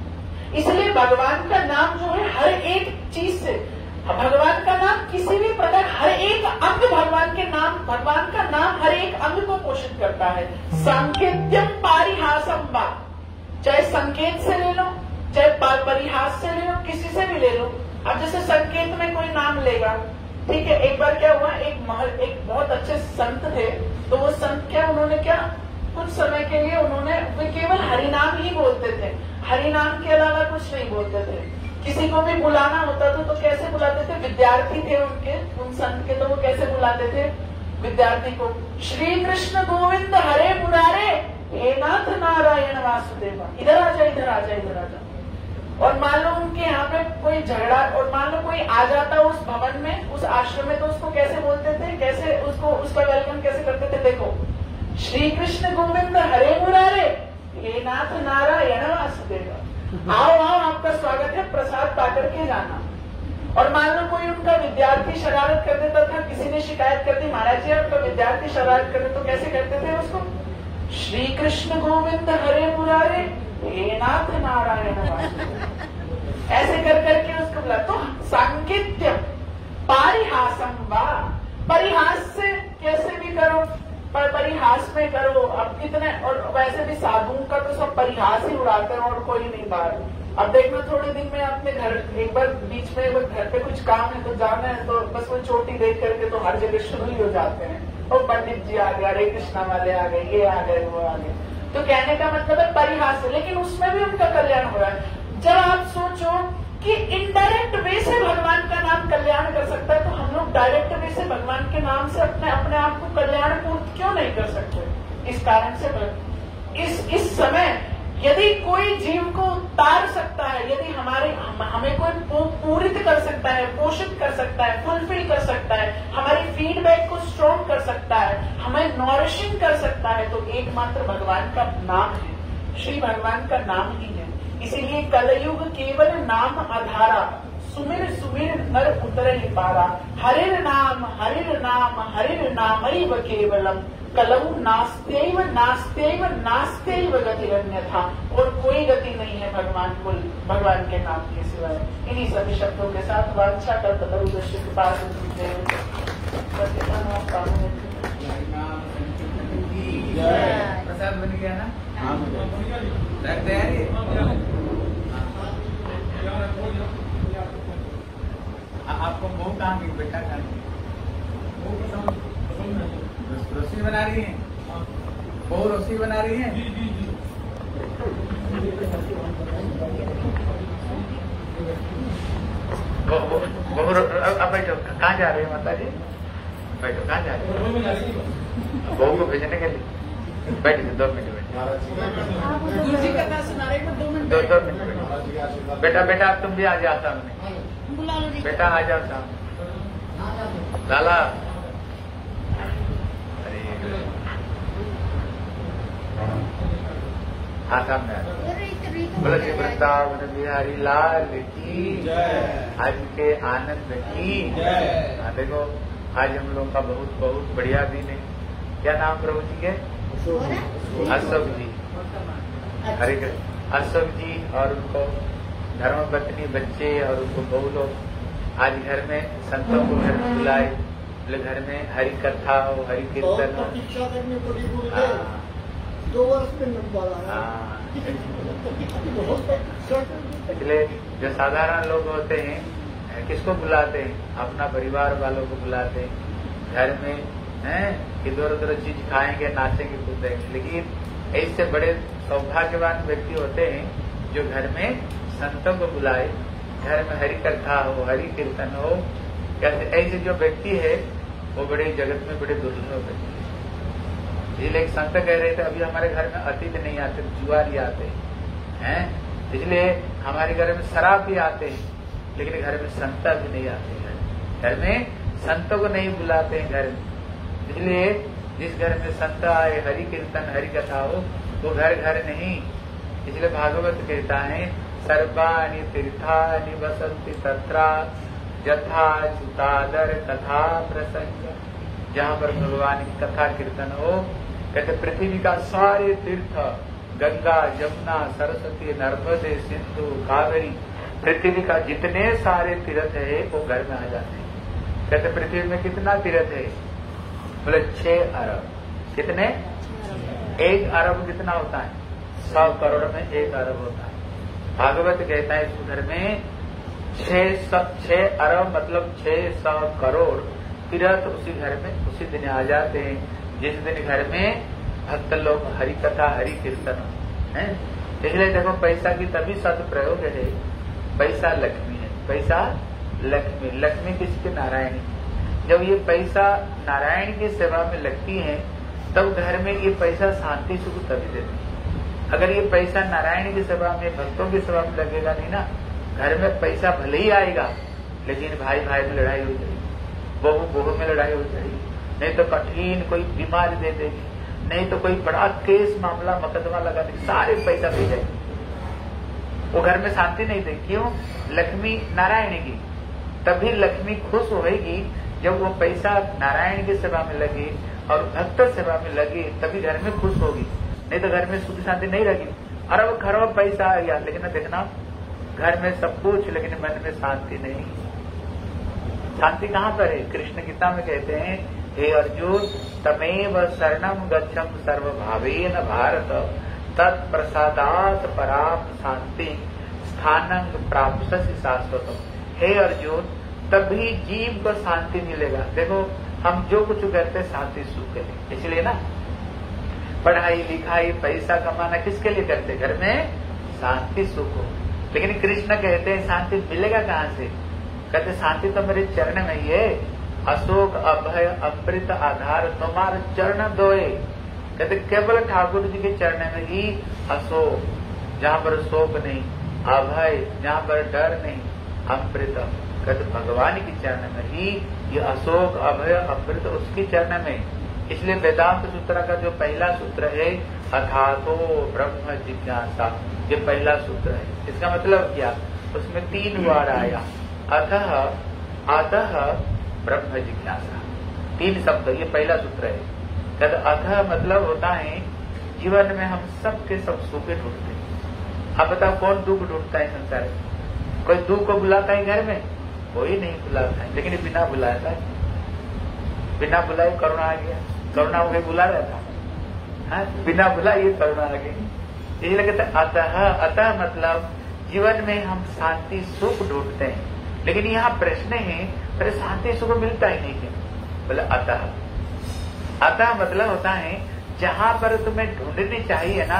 इसलिए भगवान का नाम जो है हर एक चीज से, भगवान का नाम किसी भी प्रकार, हर एक अंग भगवान के नाम, भगवान का नाम हर एक अंग को पोषित करता है। संकेत्यम पारिहासम वा, चाहे संकेत से ले लो, चाहे परिहास से ले लो, किसी से भी ले लो। अब जैसे संकेत में कोई नाम लेगा, ठीक है, एक बार क्या हुआ, एक महल, एक बहुत अच्छे संत थे, तो वो संत क्या, उन्होंने क्या, कुछ समय के लिए उन्होंने वे केवल हरिनाम ही बोलते थे, हरिनाम के अलावा कुछ नहीं बोलते थे। किसी को भी बुलाना होता था तो कैसे बुलाते थे? विद्यार्थी थे उनके, उन संत के, तो वो कैसे बुलाते थे विद्यार्थी को? श्री कृष्ण गोविंद हरे मुरारे हे नाथ नारायण वासुदेवा, इधर आ जा, इधर आ जा, इधर आ जा। और मान लो उनके यहाँ पे कोई झगड़ा, और मान लो कोई आ जाता उस भवन में, उस आश्रम में, तो उसको कैसे बोलते थे, कैसे उसको, उसका वेलकम कैसे करते थे? देखो, श्री कृष्ण गोविंद हरे मुरारे हे नाथ नारायण वासुदेवा, आओ आओ आपका स्वागत है, प्रसाद पाकर के जाना। और मान लो कोई उनका विद्यार्थी शरारत कर देता था, किसी ने शिकायत कर दी, महाराज जी आपका विद्यार्थी शरारत कर दे, तो कैसे करते थे उसको? श्री कृष्ण गोविंद हरे मुरारे हे नाथ नारायण वासुदेवा, ऐसे कर करके उसको बुला। तो सांकेत्यम पारिहासम वा, परिहास से कैसे भी करो, पर परिहास में करो। अब कितने, और वैसे भी साधुओं का तो सब परिहास ही उड़ाते हैं और कोई नहीं बाहर। अब देखना थोड़े दिन में अपने घर, एक बार बीच में एक घर पे कुछ काम है तो जाना है, तो बस वो चोटी देख करके तो हर जगह शुरू ही हो जाते हैं, और पंडित जी आ गए, हरे कृष्णा वाले आ गए, ये आ गए, वो आ गए। तो कहने का मतलब है परिहास है, लेकिन उसमें भी उनका कल्याण हो रहा है। जब आप सोचो कि इनडायरेक्ट वे से भगवान का नाम कल्याण कर सकता है, तो हम लोग डायरेक्ट वे से भगवान के नाम से अपने अपने आप को कल्याण पूर्ण क्यों नहीं कर सकते? इस कारण से इस इस समय यदि कोई जीव को उतार सकता है, यदि हमारे हम, हमें कोई पूरित कर सकता है, पोषित कर सकता है, फुलफिल कर सकता है, हमारी फीडबैक को स्ट्रॉन्ग कर सकता है, हमें नॉरिशिंग कर सकता है, तो एकमात्र भगवान का नाम है, श्री भगवान का नाम ही है। इसीलिए कलयुग केवल नाम आधारा, सुमिर सुमिर नर उतर ही पारा। हरिर नाम हरिर नाम हरिर नामैव केवलम, कलऊ नास्त्यैव नास्त्यैव नास्त्यैव गतिरन्यथा, और कोई गति नहीं है भगवान को, भगवान के नाम के सिवाय। इन्हीं सभी शब्दों के साथ वांछा कर तदरुदृश्य के पास प्रसाद बन गया ना? आपको बहू कहाँ की, बेटा कहाँ की? रोटी बना रही है, बहू रोटी बना रही है। वो वो वो अब बैठो, कहाँ जा रहे हो माता जी? बैठो, कहाँ जा रहे हो? बहू को भेजने के लिए बैठिए, दो मिनट बैठे, दो दो मिनट बैठे। बेटा बेटा तुम भी आ जाओ सामने, बेटा आ जाओ सामने। लाला अरे हाँ सामने आ बोलो श्री वृंदावन बिहारी लाल की आज के आनंद की। हाँ देखो आज हम लोगों का बहुत बहुत बढ़िया दिन है। क्या नाम प्रभु जी के? अशोक जी, हरे कृष्ण। अशोक जी और उनको धर्मपत्नी बच्चे और उनको बहु लोग आज घर में संतों को घर में बुलाए, बोले घर में हरि कथा हो, हरि कीर्तन हो। दो वर्ष में नंबर आया। इसलिए जो साधारण लोग होते हैं किसको बुलाते हैं? अपना परिवार वालों को बुलाते हैं। घर में हैं इधर उधर चीज खाएंगे, नाचेंगे, कूदेंगे। लेकिन ऐसे बड़े सौभाग्यवान व्यक्ति होते हैं जो घर में संतों को बुलाए, घर में हरि कथा हो, हरि कीर्तन हो। ऐसे जो व्यक्ति है वो बड़े जगत में बड़े दुर्लभ व्यक्ति है। इसलिए एक संत कह रहे थे अभी हमारे घर में अतिथि नहीं आते, जुआरी आते हैं। इसलिए हमारे घर में शराब भी आते हैं, लेकिन घर में संत भी नहीं आते। घर में संतों को नहीं बुलाते हैं घर में। इसलिए जिस घर में संत आए, हरि कीर्तन हरि कथा हो, वो घर घर नहीं। इसलिए भागवत कहता है सर्वाणि तीर्थानि वसन्ति तत्रा यथा च्युतादर कथा प्रसंग। जहाँ पर भगवान की कथा कीर्तन हो, कहते पृथ्वी का सारे तीर्थ, गंगा यमुना सरस्वती नर्मदे सिंधु कावेरी, पृथ्वी का जितने सारे तीर्थ है वो घर में आ जाते हैं। कहते पृथ्वी में कितना तीर्थ है? बोले छह अरब। कितने? एक अरब कितना होता है? सौ करोड़ में एक अरब होता है। भागवत कहता है इस घर में छह छह अरब मतलब छह सौ करोड़ तीर्थ उसी घर में उसी दिन आ जाते हैं, जिस दिन घर में भक्त लोग हरि कथा हरि कीर्तन है। इसलिए देखो पैसा की तभी सदप्रयोग है। पैसा लक्ष्मी है, पैसा लक्ष्मी। लक्ष्मी किसके? नारायणी। जब ये पैसा नारायण की सेवा में लगती है तब घर में ये पैसा शांति सुख तभी देती है। अगर ये पैसा नारायण की सेवा में, भक्तों की सेवा में लगेगा नहीं ना, घर में पैसा भले ही आएगा लेकिन भाई भाई में लड़ाई हो जाएगी, बहू बहू में लड़ाई हो जाएगी, नहीं तो कठिन कोई बीमारी दे देगी, नहीं तो कोई बड़ा केस मामला मुकदमा लगा देगी, सारे पैसा दे जाएगी। वो घर में शांति नहीं देगी। क्यों? लक्ष्मी नारायण की। तभी लक्ष्मी खुश होगी जब वो पैसा नारायण की सेवा में लगे और भक्त सेवा में लगे, तभी घर में खुश होगी। नहीं तो घर में सुख शांति नहीं रहेगी। अरब खरब पैसा आ गया लेकिन देखना घर में सब कुछ, लेकिन मन में शांति नहीं। शांति कहाँ पर है? कृष्ण गीता में कहते हैं हे अर्जुन तमेव शरणम गच्छम सर्वभावेन भारत तत्प्रसादात पराम शांति स्थानं प्राप्स्यसि शाश्वतम्। हे अर्जुन तभी जीव को शांति मिलेगा। देखो हम जो कुछ करते शांति सुख के लिए, इसलिए ना पढ़ाई लिखाई पैसा कमाना किसके लिए करते? घर में शांति सुख हो। लेकिन कृष्ण कहते हैं शांति मिलेगा कहाँ से? कहते शांति तो मेरे चरण में ही है। अशोक अभय अमृत आधार तुम्हारे चरण दोए। कहते केवल ठाकुर जी के चरण में ही अशोक, जहाँ पर शोक नहीं, अभय जहाँ पर डर नहीं, अमृत कहते भगवान के चरण में ही ये अशोक अभय अमृत उसके चरण में। इसलिए वेदांत सूत्र का जो पहला सूत्र है अथातो ब्रह्म जिज्ञासा, ये पहला सूत्र है। इसका मतलब क्या? उसमें तीन बार आया अतः अतः ब्रह्म जिज्ञासा, तीन शब्द, ये पहला सूत्र है। कहते अतः मतलब होता है जीवन में हम सब के सब सुखे ढूंढते हैं। अब बताओ कौन दुख ढूंढता है संसार में? कोई दुख को बुलाता है घर में? कोई नहीं बुलाता है। लेकिन बिना बुलाता है, बिना बुलाए करुणा आ गया, करुणा हो गई बुला रहा था, हाँ? बिना बुलाए करुणा आ गई। इसलिए कहते अतः, अतः मतलब जीवन में हम शांति सुख ढूंढते हैं। लेकिन यहाँ प्रश्न है फिर शांति सुख मिलता ही नहीं है। बोले अतः, अतः मतलब होता है जहाँ पर तुम्हें ढूंढनी चाहिए ना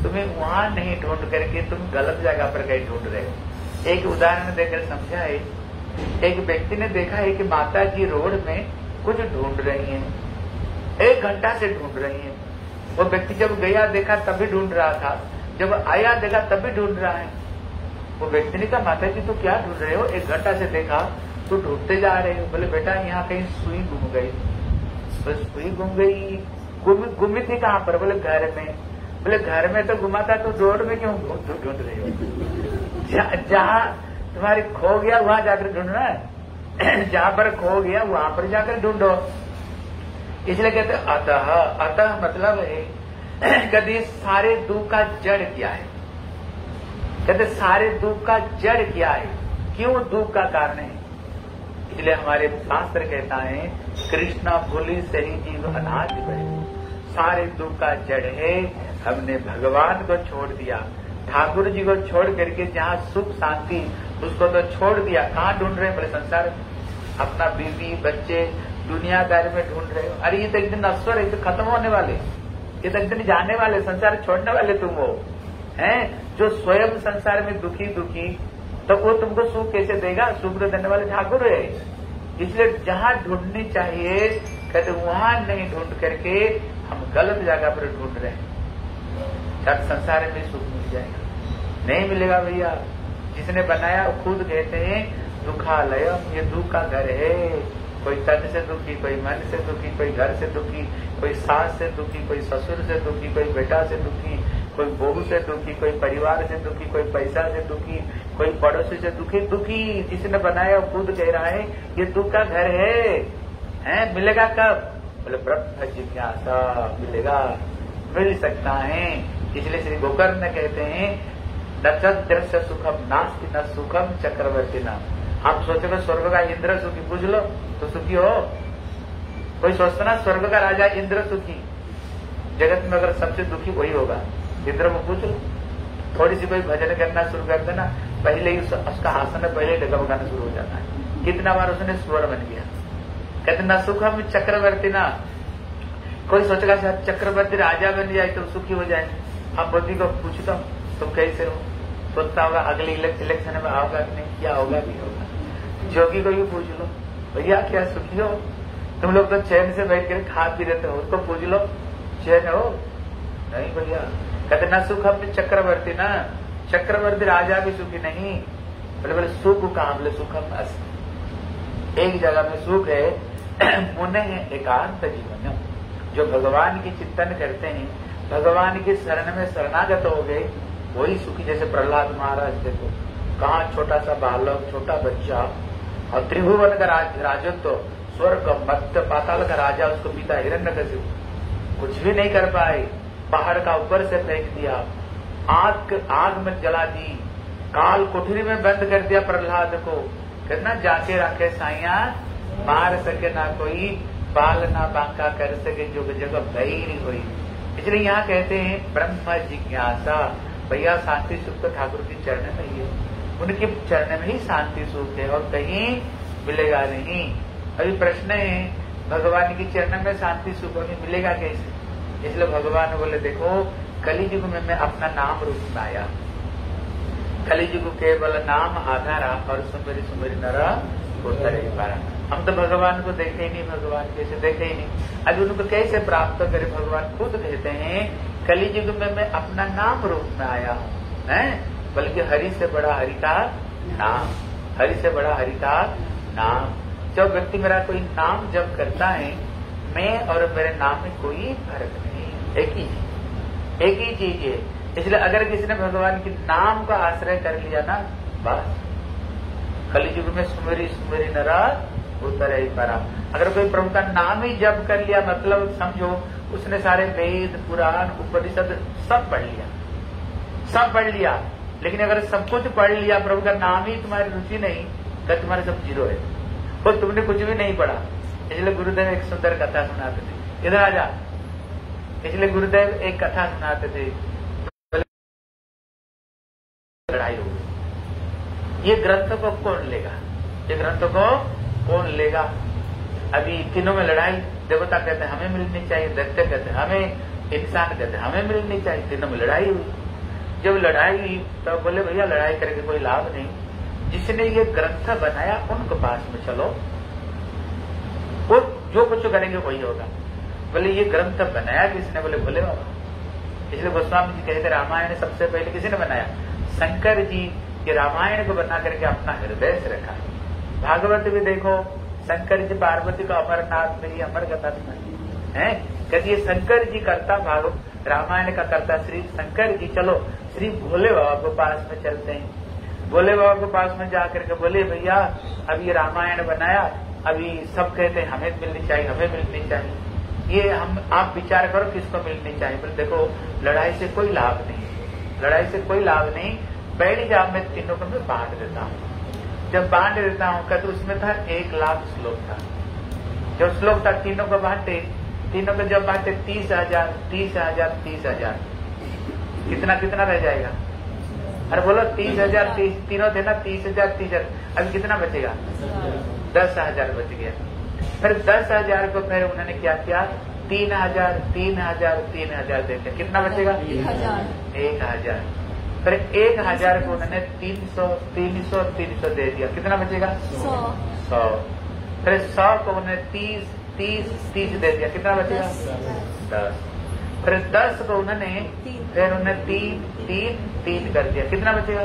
तुम्हें वहां नहीं ढूंढ करके तुम गलत जगह पर कहीं ढूंढ रहे हो। एक उदाहरण देकर समझाए। एक व्यक्ति ने देखा है कि माता जी रोड में कुछ ढूंढ रही हैं, एक घंटा से ढूंढ रही हैं। वो व्यक्ति जब गया देखा तभी ढूंढ रहा था, जब आया देखा तभी ढूंढ रहा है। वो व्यक्ति ने कहा माता जी तो क्या ढूंढ रहे हो, एक घंटा से देखा तो ढूंढते जा रहे हो। बोले बेटा यहाँ कहीं सुई गुम गई। तो सुई गुम गई, गुम गुमी थी कहाँ पर? बोले घर में। बोले घर में तो घुमा था तो रोड में क्यों ढूंढ रहे हो? जहाँ तुम्हारी खो गया वहां जाकर ढूंढना है, जहां पर खो गया वहां पर जाकर ढूंढो। इसलिए कहते अतः, अतः मतलब है कभी सारे दुख का जड़ क्या है? कहते सारे दुख का जड़ क्या है, क्यों दुख का कारण है? इसलिए हमारे शास्त्र कहता है कृष्णा भूलि सही जीव अनाज बने। सारे दुख का जड़ है हमने भगवान को छोड़ दिया, ठाकुर जी को छोड़ करके जहाँ सुख शांति उसको तो छोड़ दिया। कहाँ ढूंढ रहे हैं? बोले संसार, अपना बीवी बच्चे दुनियादारी में ढूंढ रहे हो। अरे ये तो एक दिन नश्वर है, ये तो खत्म होने वाले, ये तो एक दिन जाने वाले, संसार छोड़ने वाले तुम हो हैं। जो स्वयं संसार में दुखी दुखी तो वो तुमको सुख कैसे देगा? सुख तो देने वाले ठाकुर है। इसलिए जहाँ ढूंढनी चाहिए कहते वहां नहीं ढूंढ करके हम गलत जगह पर ढूंढ रहे हैं। शायद संसार में सुख मिल जाएगा, नहीं मिलेगा भैया। जिसने बनाया वो खुद कहते हैं दुखालयम, ये दुख का घर है। कोई तन से दुखी, कोई मन से दुखी, कोई घर से दुखी, कोई सास से दुखी, कोई ससुर से दुखी, कोई बेटा से दुखी, कोई बहू से दुखी, कोई परिवार से दुखी, कोई पैसा से दुखी, कोई पड़ोसी से दुखी। दुखी जिसने बनाया वो खुद कह रहा है ये दुख का घर है, हैं? मिलेगा कब? बोले ब्रह्म जिज्ञासा, मिलेगा, मिल सकता है। इसलिए श्री गोकर्ण कहते हैं न तद्दृश्य सुखम नास्ति न सुखम चक्रवर्ती न। आप सोचोगे स्वर्ग का इंद्र सुखी, पूछ लो तो सुखी हो। कोई सोचता ना स्वर्ग का राजा इंद्र सुखी, जगत में अगर सबसे दुखी वही होगा। इंद्र को पूछ लो, थोड़ी सी कोई भजन करना शुरू कर देना, पहले ही उस, उसका आसन पहले डगा बगाना शुरू हो जाता है। कितना बार उसने स्वर बन गया। कहते न सुखम चक्रवर्ती ना। कोई सोचेगा शायद चक्रवर्ती राजा बन जाए तो सुखी हो जाए। हम बुद्धि को पूछता हूँ तुम कैसे हो, सोचता होगा अगले इलेक्शन में आओगा कि नहीं, क्या होगा नहीं होगा। जोगी को भी पूछ लो भैया क्या सुखी हो? तुम लोग तो चैन से बैठ कर खा पी रहते हो, उसको पूछ लो चैन हो? नहीं भैया। कहते न सुखम चक्रवर्ती ना, चक्रवर्ती राजा भी सुखी नहीं। बोले बोले सुख कहाँ? बोले सुखम अस्त, एक जगह में सुख है। मुने है एकांत जीवन, जो भगवान की चिंतन करते हैं, भगवान की शरण में शरणागत हो गए, वही सुखी। जैसे प्रहलाद महाराज देखो, कहाँ छोटा सा बालक, छोटा बच्चा, और त्रिभुवन का राज, राजत्व, स्वर्ग मत्स्य पाताल का राजा, उसको पिता हिरण्यकशिपु कुछ भी नहीं कर पाए, पहाड़ का ऊपर से फेंक दिया, आग आग में जला दी, काल कोठरी में बंद कर दिया प्रहलाद को। कितना जाके रखे साइया, मार सके ना कोई, बाल ना बांका कर सके, जो जगह गई हुई। इसलिए यहाँ कहते हैं ब्रह्म जिज्ञासा। भैया शांति सुख तो ठाकुर की चरण में ही है, उनके चरण में ही शांति सुख है और कहीं मिलेगा नहीं। अभी प्रश्न है भगवान की चरण में शांति सुख अभी मिलेगा कैसे? इसलिए भगवान बोले देखो कलियुग में मैं अपना नाम रूप में आया, कलियुग केवल नाम आधारा और सुमरी सुमरी नरा उतर ही पारा। हम तो भगवान को देखे ही नहीं, भगवान कैसे देखे ही नहीं, अभी उनको कैसे प्राप्त करे? भगवान खुद कहते हैं कलियुग में मैं अपना नाम रूप में आया हूँ, हैं? बल्कि हरि से बड़ा हरि का नाम, हरि से बड़ा हरि का नाम। जब व्यक्ति मेरा कोई नाम जब करता है, मैं और मेरे नाम में कोई फर्क नहीं है, एक ही एक ही चीज है। इसलिए अगर किसी ने भगवान के नाम का आश्रय कर लिया ना, बस कलियुग में सुमेरी सुमेरी नरा उतर ही परा। अगर कोई प्रभु का नाम ही जप कर लिया, मतलब समझो उसने सारे वेद पुराण उपनिषद सब पढ़ लिया, सब पढ़ लिया, लेकिन अगर सब कुछ पढ़ लिया, प्रभु का नाम ही तुम्हारी रुचि नहीं, तो तुम्हारे सब जीरो है, और तुमने कुछ भी नहीं पढ़ा। इसलिए गुरुदेव एक सुंदर कथा सुनाते थे, इधर आ जा। इसलिए गुरुदेव एक कथा सुनाते थे, लड़ाई हो गई, ये ग्रंथ को कौन लेगा, ये ग्रंथ को कौन लेगा? अभी तीनों में लड़ाई, देवता कहते हैं हमें मिलनी चाहिए, दैत्य कहते हैं हमें, इंसान कहते हमें मिलनी चाहिए। तीनों में लड़ाई हुई। जब लड़ाई हुई तो बोले भैया लड़ाई करके कोई लाभ नहीं, जिसने ये ग्रंथ बनाया उनके पास में चलो, वो जो कुछ करेंगे वही होगा। बोले ये ग्रंथ बनाया किसने? बोले भोले बाबा। इसलिए गोस्वामी जी कहते रामायण सबसे पहले किसी ने बनाया? शंकर जी। ये रामायण को बना करके अपना हृदय से रखा। भागवत भी देखो, शंकर जी पार्वती को अमरनाथ में ही अमर कथा सुनाई है। कहती ये शंकर जी करता, भागवत रामायण का करता श्री शंकर जी। चलो श्री भोले बाबा के पास में चलते हैं। भोले बाबा के पास में जाकर के बोले भैया अब ये रामायण बनाया, अभी सब कहते हैं हमें मिलनी चाहिए, हमें मिलनी चाहिए। ये हम आप विचार करो किसको मिलनी चाहिए। बोले देखो लड़ाई से कोई लाभ नहीं, लड़ाई से कोई लाभ नहीं। बैठ जाओ, मैं तीनों को मैं बांट देता हूँ। जब बांट देता हूँ कहते उसमें था एक लाख श्लोक था। जब श्लोक था तीनों को बांटे, तीनों को जब बांटे तीस हजार तीस हजार तीस हजार कितना कितना रह जाएगा? अरे बोलो तीस हजार तीस, तीनों थे ना, तीस हजार तीस हजार अभी कितना बचेगा? दस हजार बच गया। फिर दस हजार को फिर उन्होंने क्या किया? तीन हजार तीन हजार तीन हजार देते, कितना बचेगा? एक हजार। फिर एक हजार को उन्होंने तीन सौ तीन सौ तीन सौ दे दिया, कितना बचेगा? सौ। सौ। फिर सौ को उन्होंने तीस तीस तीस दे दिया, कितना बचेगा? दस। फिर दस को उन्होंने फिर उन्होंने तीन तीन तीन कर दिया, कितना बचेगा?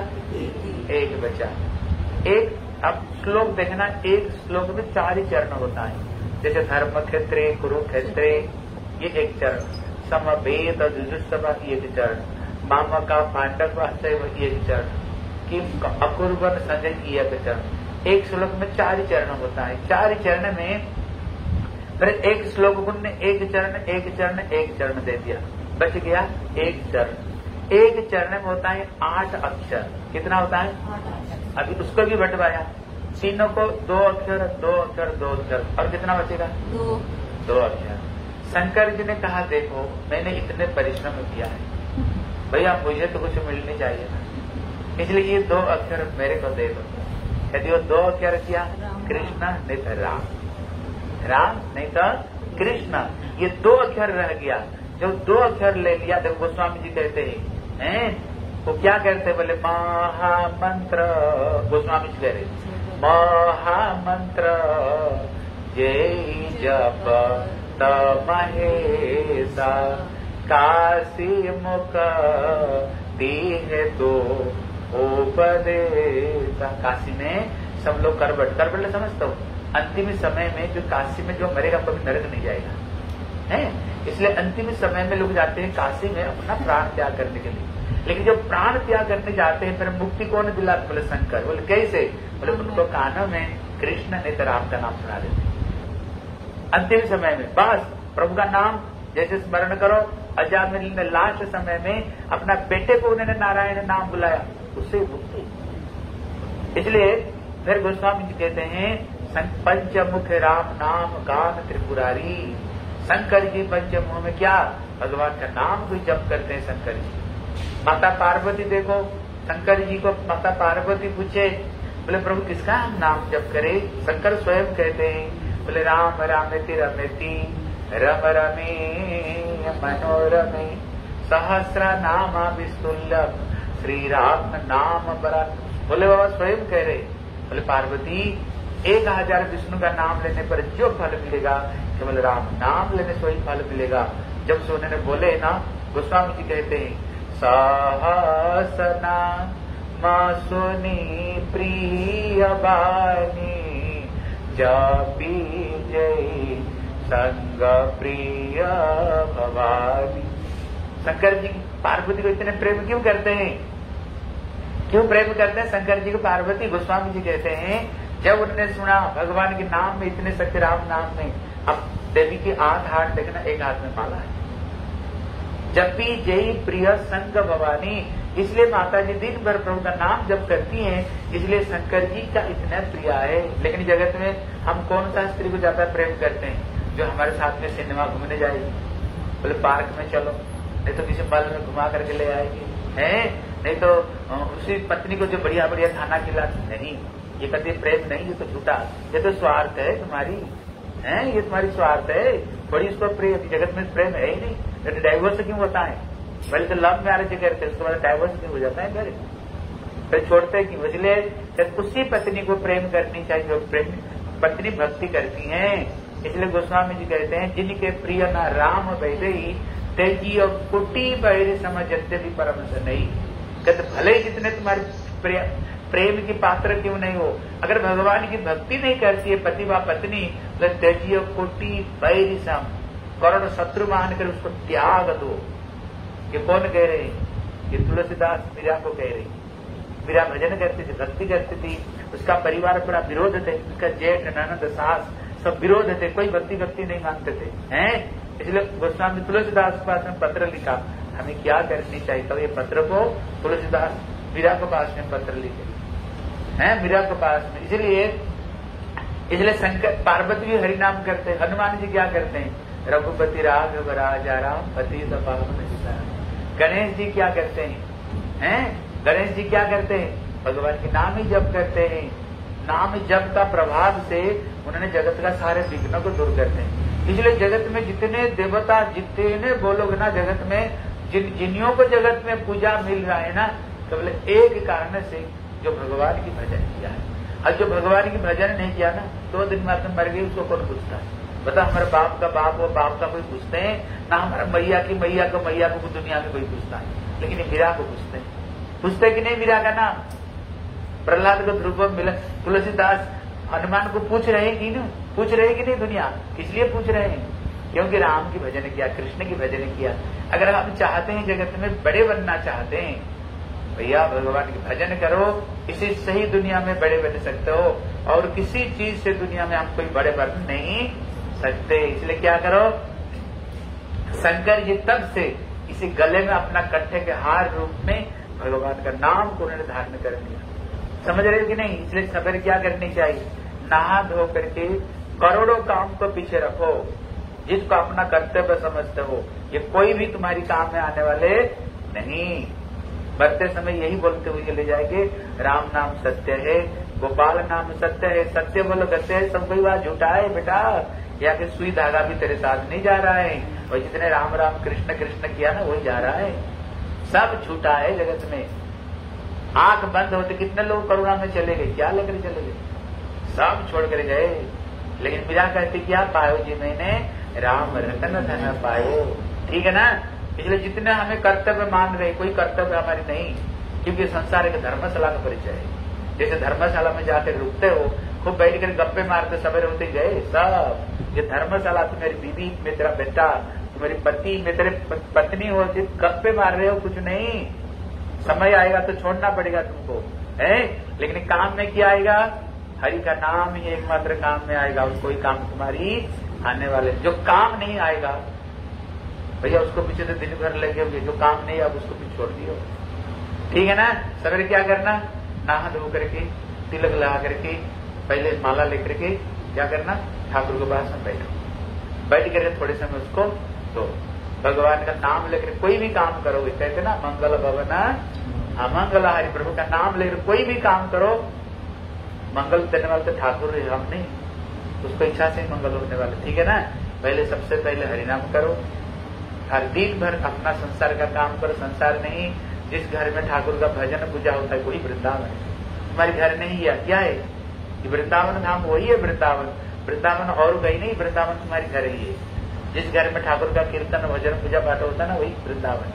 एक बचा। एक अब श्लोक देखना, एक श्लोक में चार ही चरण होता है। जैसे धर्म क्षेत्रे कुरुक्षेत्रे ये एक चरण, समवेद जुजुत्सव एक चरण, मामा का पांडव एक चरण, किम अकुर्वन संजय एक चरण। एक श्लोक में चार ही चरण होता है। चार ही चरण में फिर एक श्लोक ने एक चरण एक चरण एक चरण दे दिया, बच गया एक चरण। एक चरण में होता है आठ अक्षर, कितना होता है? अभी उसको भी बंटवाया, तीनों को दो अक्षर दो अक्षर दो अक्षर, और कितना बचेगा? दो दो अक्षर। शंकर जी ने कहा देखो मैंने इतने परिश्रम किया है भैया, मुझे तो कुछ मिलनी चाहिए ना, इसलिए ये दो अक्षर मेरे को दे दो। यदि वो दो अक्षर किया कृष्ण नहीं तो राम, राम नहीं तो कृष्ण, ये दो अक्षर रह गया। जब दो अक्षर ले लिया, देखो गोस्वामी जी कहते हैं हैं वो क्या कहते हैं? बोले महामंत्र, गोस्वामी जी कह रहे महामंत्र जय जप तमहेसा काशी मुख दीह दो उपदेशा। काशी में सब लोग करबट करबट समझता हूँ, अंतिम समय में जो काशी में जो मरेगा कभी नरक नहीं जाएगा है। इसलिए अंतिम समय में लोग जाते हैं काशी में अपना प्राण त्याग करने के लिए। लेकिन जब प्राण त्याग करने जाते हैं फिर मुक्ति कौन दिलाते? बोले शंकर। बोले कैसे? बोले उनको कानों में कृष्ण ने तो राम का नाम सुना देते अंतिम समय में। बस प्रभु का नाम जैसे स्मरण करो। अजामिल ने लास्ट समय में अपना बेटे को उन्होंने नारायण नाम बुलाया, उससे मुक्ति। इसलिए फिर गोस्वामी जी कहते हैं पंचमुख राम नाम गान त्रिपुरारी। शंकर जी पंचमुख में क्या भगवान का नाम को जप करते हैं शंकर जी। माता पार्वती देखो, शंकर जी को माता पार्वती पूछे बोले प्रभु किसका हम नाम जप करें? शंकर स्वयं कहते हैं बोले राम रामेति रमेति रम रमे मनोरमे सहस्र नामा विस्तुल्लभ श्री राम नाम बरा। बोले बाबा स्वयं कह रहे, बोले पार्वती एक हजार विष्णु का नाम लेने पर जो फल मिलेगा केवल राम नाम लेने से वही फल मिलेगा। जब से उन्होंने बोले ना, गोस्वामी जी कहते हैं सहसना सुनी प्रिय बानी जपी जय संग प्रिय भवानी। शंकर जी पार्वती को इतने प्रेम क्यों करते हैं? क्यों प्रेम करते हैं शंकर जी को पार्वती? गोस्वामी जी कहते हैं जब उन्होंने सुना भगवान के नाम में इतने सत्य राम नाम में, अब देवी की आठ हाथ देखना, एक हाथ में माला है, जपी जय प्रिय संग भवानी। इसलिए माता जी दिन भर प्रभु का नाम जब करती हैं, इसलिए शंकर जी का इतना प्रिय है। लेकिन जगत में हम कौन सा स्त्री को ज्यादा प्रेम करते हैं? जो हमारे साथ में सिनेमा घूमने जाएगी, बोले पार्क में चलो, नहीं तो किसी मल में घुमा करके ले आएगी, है नहीं तो उसी पत्नी को जो बढ़िया बढ़िया खाना खिला। नहीं, ये कभी प्रेम नहीं, ये तो झूठा, ये तो स्वार्थ है तुम्हारी, है ये तुम्हारी स्वार्थ है। बड़ी उसको प्रेम, जगत में प्रेम है ही नहीं। तो डाइवोर्स क्यों होता है? पहले तो लव मैरिज करते उसके बाद डाइवोर्स क्यों हो जाता है? फिर फिर छोड़ते क्यों? इसलिए उसी पत्नी को प्रेम करनी चाहिए जो प्रेम पत्नी भक्ति करती है। इसलिए गोस्वामी जी कहते हैं जिनके प्रिय न राम वैदेही तेजी और कुटी बैर समझते भी परम से नहीं। कहते भले ही जितने तुम्हारे प्रिय प्रेम की पात्र क्यों नहीं हो, अगर भगवान की भक्ति नहीं करती है पति व पत्नी तो तेजी और कुटी बैर सम करोड़ शत्रु मान कर उसको त्याग दो। ये कौन कह रहे हैं? ये तुलसीदास मीरा को कह रही। मीरा भजन करती थी, भक्ति करती थी, उसका परिवार बड़ा विरोध थे, उसका जेठ ननद सास सब विरोध थे, कोई भक्ति भक्ति नहीं मानते थे हैं। इसलिए गोस्वामी तुलसीदास के पास में पत्र लिखा, हमें क्या करनी चाहिए। तो ये पत्र को तुलसीदास मीरा के पास में पत्र लिखे हैं, मीरा के पास में। इसलिए इसलिए शंकर पार्वती भी हरिनाम करते हैं। हनुमान जी क्या करते हैं? रघुपति राघव राजा राम पति पावन सीताराम। गणेश जी क्या करते हैं? हैं गणेश जी क्या करते हैं? भगवान के नाम ही जप करते हैं। नाम जप का प्रभाव से उन्होंने जगत का सारे विघ्नों को दूर करते हैं। इसलिए जगत में जितने देवता जितने बोलोगे ना जगत में जिन जिनियों को जगत में पूजा मिल रहा है ना केवल एक कारण से जो भगवान की भजन किया है। और जो भगवान की भजन नहीं किया ना दो दिन में तुम मर गई उसको कौन पूछता है? बता हमारे बाप का बाप वो बाप का कोई पूछते हैं ना, हमारा मैया की मैया को मैया को दुनिया में कोई पूछता है, लेकिन मीरा को पूछते हैं। पूछते कि नहीं मीरा का नाम? प्रहलाद को ध्रुव मिला, तुलसीदास हनुमान को पूछ रहे कि नहीं? पूछ रहे कि नहीं दुनिया? इसलिए पूछ रहे हैं क्योंकि राम की भजन किया, कृष्ण की भजन किया। अगर हम चाहते हैं जगत में बड़े बनना चाहते हैं भैया भगवान की भजन करो, इसी से ही दुनिया में बड़े बन सकते हो और किसी चीज से दुनिया में हम कोई बड़े बन नहीं सकते। इसलिए क्या करो? शंकर जी तब से इसी गले में अपना कट्ठे के हार रूप में भगवान का नाम को उन्होंने धारण कर लिया। समझ रहे हो कि नहीं? इसलिए सवेरे क्या करनी चाहिए? नहा धो करके करोड़ों काम को पीछे रखो, जिसको अपना कर्तव्य समझते हो। ये कोई भी तुम्हारी काम में आने वाले नहीं। मरते समय यही बोलते हुए ले जाएंगे, राम नाम सत्य है, गोपाल नाम सत्य है। सत्य बोलो सत्य है, सब कोई बात झूठा है बेटा। या कि सुई धागा भी तेरे साथ नहीं जा रहा है, और जितने राम राम कृष्ण कृष्ण किया ना वही जा रहा है। सब झूठा है जगत में। आंख बंद होते कितने लोग करुणा में चले गए, क्या लेकर चले गए? सब छोड़ कर गए। लेकिन मीरा कहती क्या पायो जी मैंने? राम रतन धन पायो। ठीक है ना? इसलिए जितने हमें कर्तव्य मान रहे, कोई कर्तव्य हमारी नहीं, क्योंकि संसार एक धर्मशाला का परिचय है। जैसे धर्मशाला में जाकर रुकते हो, खूब बैठ कर गप्पे मारते सवेरे होते गए सब। ये धर्मशाला तुम्हारी बीवी में तेरा बेटा, तुम्हारी पति में तेरे पत्नी हो, गप्पे मार रहे हो, कुछ नहीं। समय आएगा तो छोड़ना पड़ेगा तुमको, है? लेकिन काम में क्या आएगा? हरि का नाम ही एकमात्र काम में आएगा, और कोई काम तुम्हारी आने वाले। जो काम नहीं आएगा भैया उसको पीछे तो दिन भर लगे होंगे, जो काम नहीं अब उसको भी छोड़ दियो। ठीक है ना? सवेरे क्या करना? नहा धो करके तिलक लगा करके पहले माला लेकर के क्या करना? ठाकुर के पास में बैठो, बैठ करके थोड़े समय उसको तो भगवान का नाम लेकर कोई भी काम करोगे, कहते ना मंगल भवन अमंगल हरि, प्रभु का नाम लेकर कोई भी काम करो, मंगल देने वाले तो ठाकुर हम नहीं, उसको इच्छा से ही मंगल होने वाले। ठीक है ना? पहले सबसे पहले हरिनाम करो, हर दिन भर अपना संसार का काम करो। संसार नहीं, जिस घर में ठाकुर का भजन पूजा होता है वही वृंदावन है। तुम्हारे घर नहीं है, क्या है? ये वृंदावन धाम वही है। वृंदावन वृंदावन और कहीं नहीं, वृंदावन तुम्हारे घर ही है। जिस घर में ठाकुर का कीर्तन भजन पूजा पाठ होता है ना वही वृंदावन।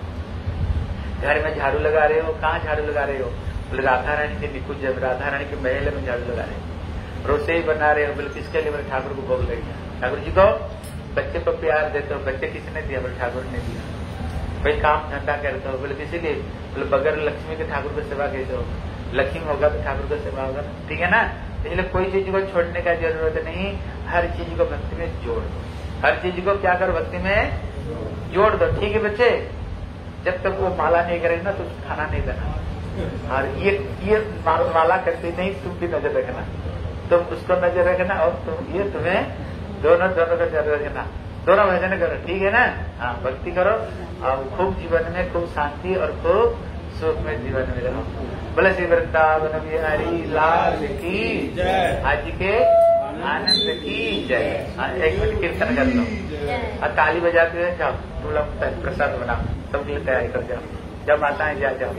घर में झाड़ू लगा रहे हो, कहाँ झाड़ू लगा रहे हो? बोले राधा रानी के निकुंज, राधा रानी के महल में झाड़ू लगा रहे हो। रोसोई बना रहे हो, बोले किसके लिए? बोले ठाकुर को भोग लग गया। ठाकुर जी को बच्चे को प्यार देते हो, बच्चे किसने दिया? बोले ठाकुर ने दिया। भाई काम धंधा करते हो, बोले किसी लिए? बोले बगैर लक्ष्मी के ठाकुर को सेवा कैसे हो? लक्ष्मी होगा तो ठाकुर को सेवा होगा। ठीक है ना? इसलिए कोई चीज को छोड़ने का जरूरत नहीं, हर चीज को भक्ति में जोड़ दो। हर चीज को क्या करो? भक्ति में जोड़ दो। ठीक है बच्चे? जब तक वो माला नहीं करेगी ना तो खाना नहीं देना। और ये ये माला करती नहीं, तुम भी नजर रखना, तुम उसको नजर रखना और तुम ये तुम्हें दोनों दोनों का नजर रखना, दोनों भजन करो। ठीक है ना? हाँ, भक्ति करो और खूब जीवन में खूब शांति और खूब सुख में जीवन में रहो। बोले श्री वृंदावन बिहारी लाल की जय। आज के आनंद की जय। एक मिनट कीर्तन कर लो और ताली बजा के जाओ, तुम लोग प्रसाद बनाओ, सब के लिए तैयारी कर जाओ, जब माताएं जा जाओ।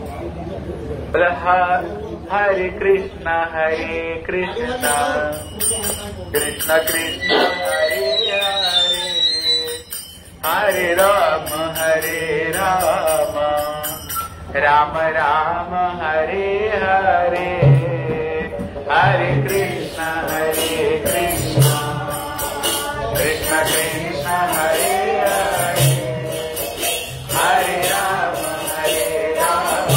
बोले हरे कृष्णा हरे कृष्णा कृष्णा कृष्णा हरे हरे, हरे राम हरे राम राम राम हरे हरे, हरे कृष्णा हरे कृष्णा कृष्णा कृष्णा हरे हरे, हरे राम हरे राम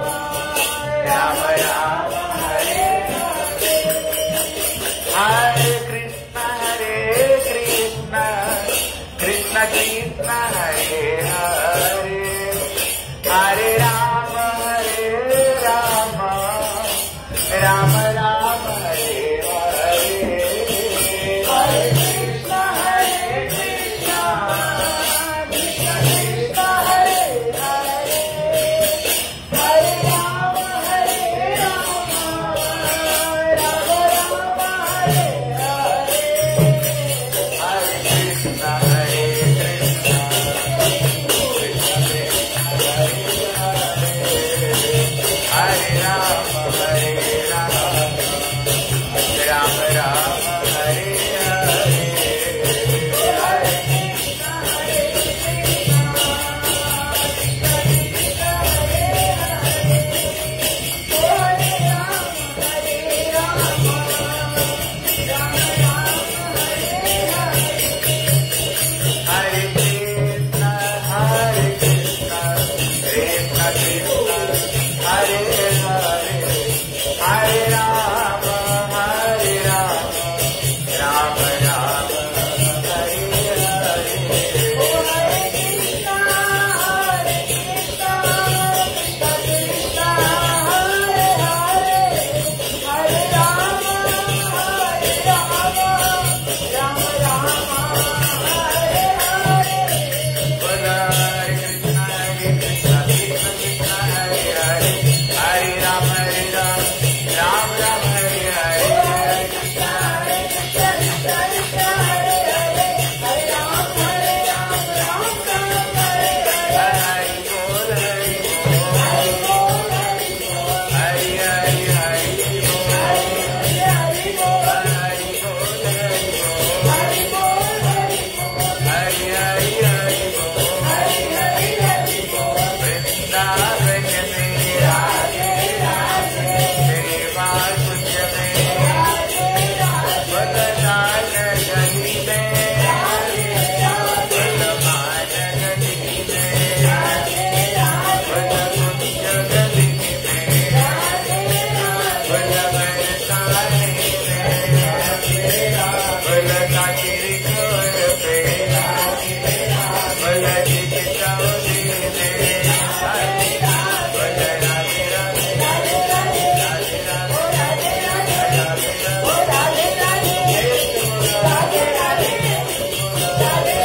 राम राम हरे हरे, हरे कृष्णा हरे कृष्णा कृष्णा कृष्णा हरे हरे, हरे राम हरे राम राम राम हरे हरे, हरे कृष्णा हरे कृष्णा कृष्णा कृष्णा हरे हरे, हरे राम हरे राम राम राम हरे हरे, हरे कृष्णा हरे कृष्णा कृष्णा कृष्णा हरे हरे, हरे राम हरे राम राम राम हरे हरे, हरे कृष्णा हरे कृष्णा कृष्णा कृष्णा हरे हरे, हरे राम हरे राम राम राम हरे हरे, हरे कृष्णा हरे कृष्णा कृष्णा कृष्णा हरे हरे, हरे राम हरे राम राम राम हरे हरे, हरे कृष्णा हरे कृष्णा कृष्णा कृष्णा हरे हरे, हरे राम हरे राम राम राम हरे हरे, बोला हरे कृष्णा हरे कृष्णा कृष्णा कृष्णा हरे हरे, हरे राम हरे राम राम राम हरे हरे, हरे कृष्णा हरे कृष्णा कृष्णा कृष्णा हरे हरे, हरे राम हरे राम राम राम हरे हरे, हरि बोल हरि बोल हरि बोल हरि हरि हरि बोल हरि हरि बोल हरि बोल हरि बोल हरि बोल हरि हरि हरि बोल हरि हरि हरि बोल, वृंदावन में राधे राधे तेरे वासुदेव में राधे राधे, बलदान गली में राधे राधे, बलमान गली में राधे राधे, बलकुंज गली में राधे राधे, बलवरसाने में राधे राधे, बलकाचिर छोर पे राधे राधे, बलजित चौधरी में राधे राधे, बल राधे राधे राधे राधे राधे राधे राधे राधे राधे राधे राधे राधे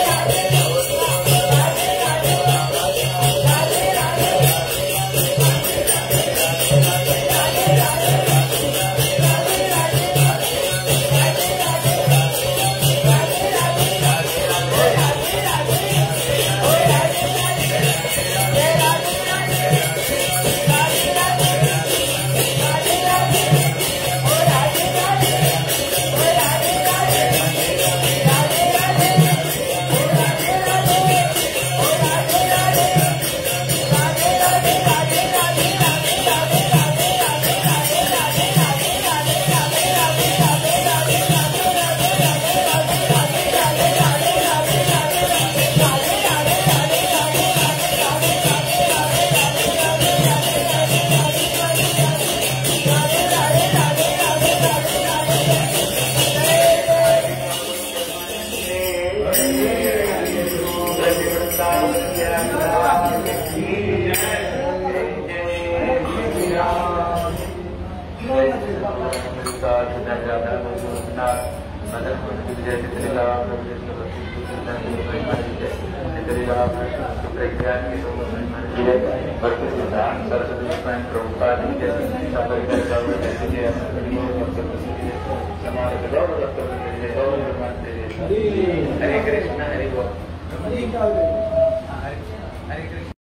सरस्वती हरे कृष्ण हरे बोल हरे हरे कृष्ण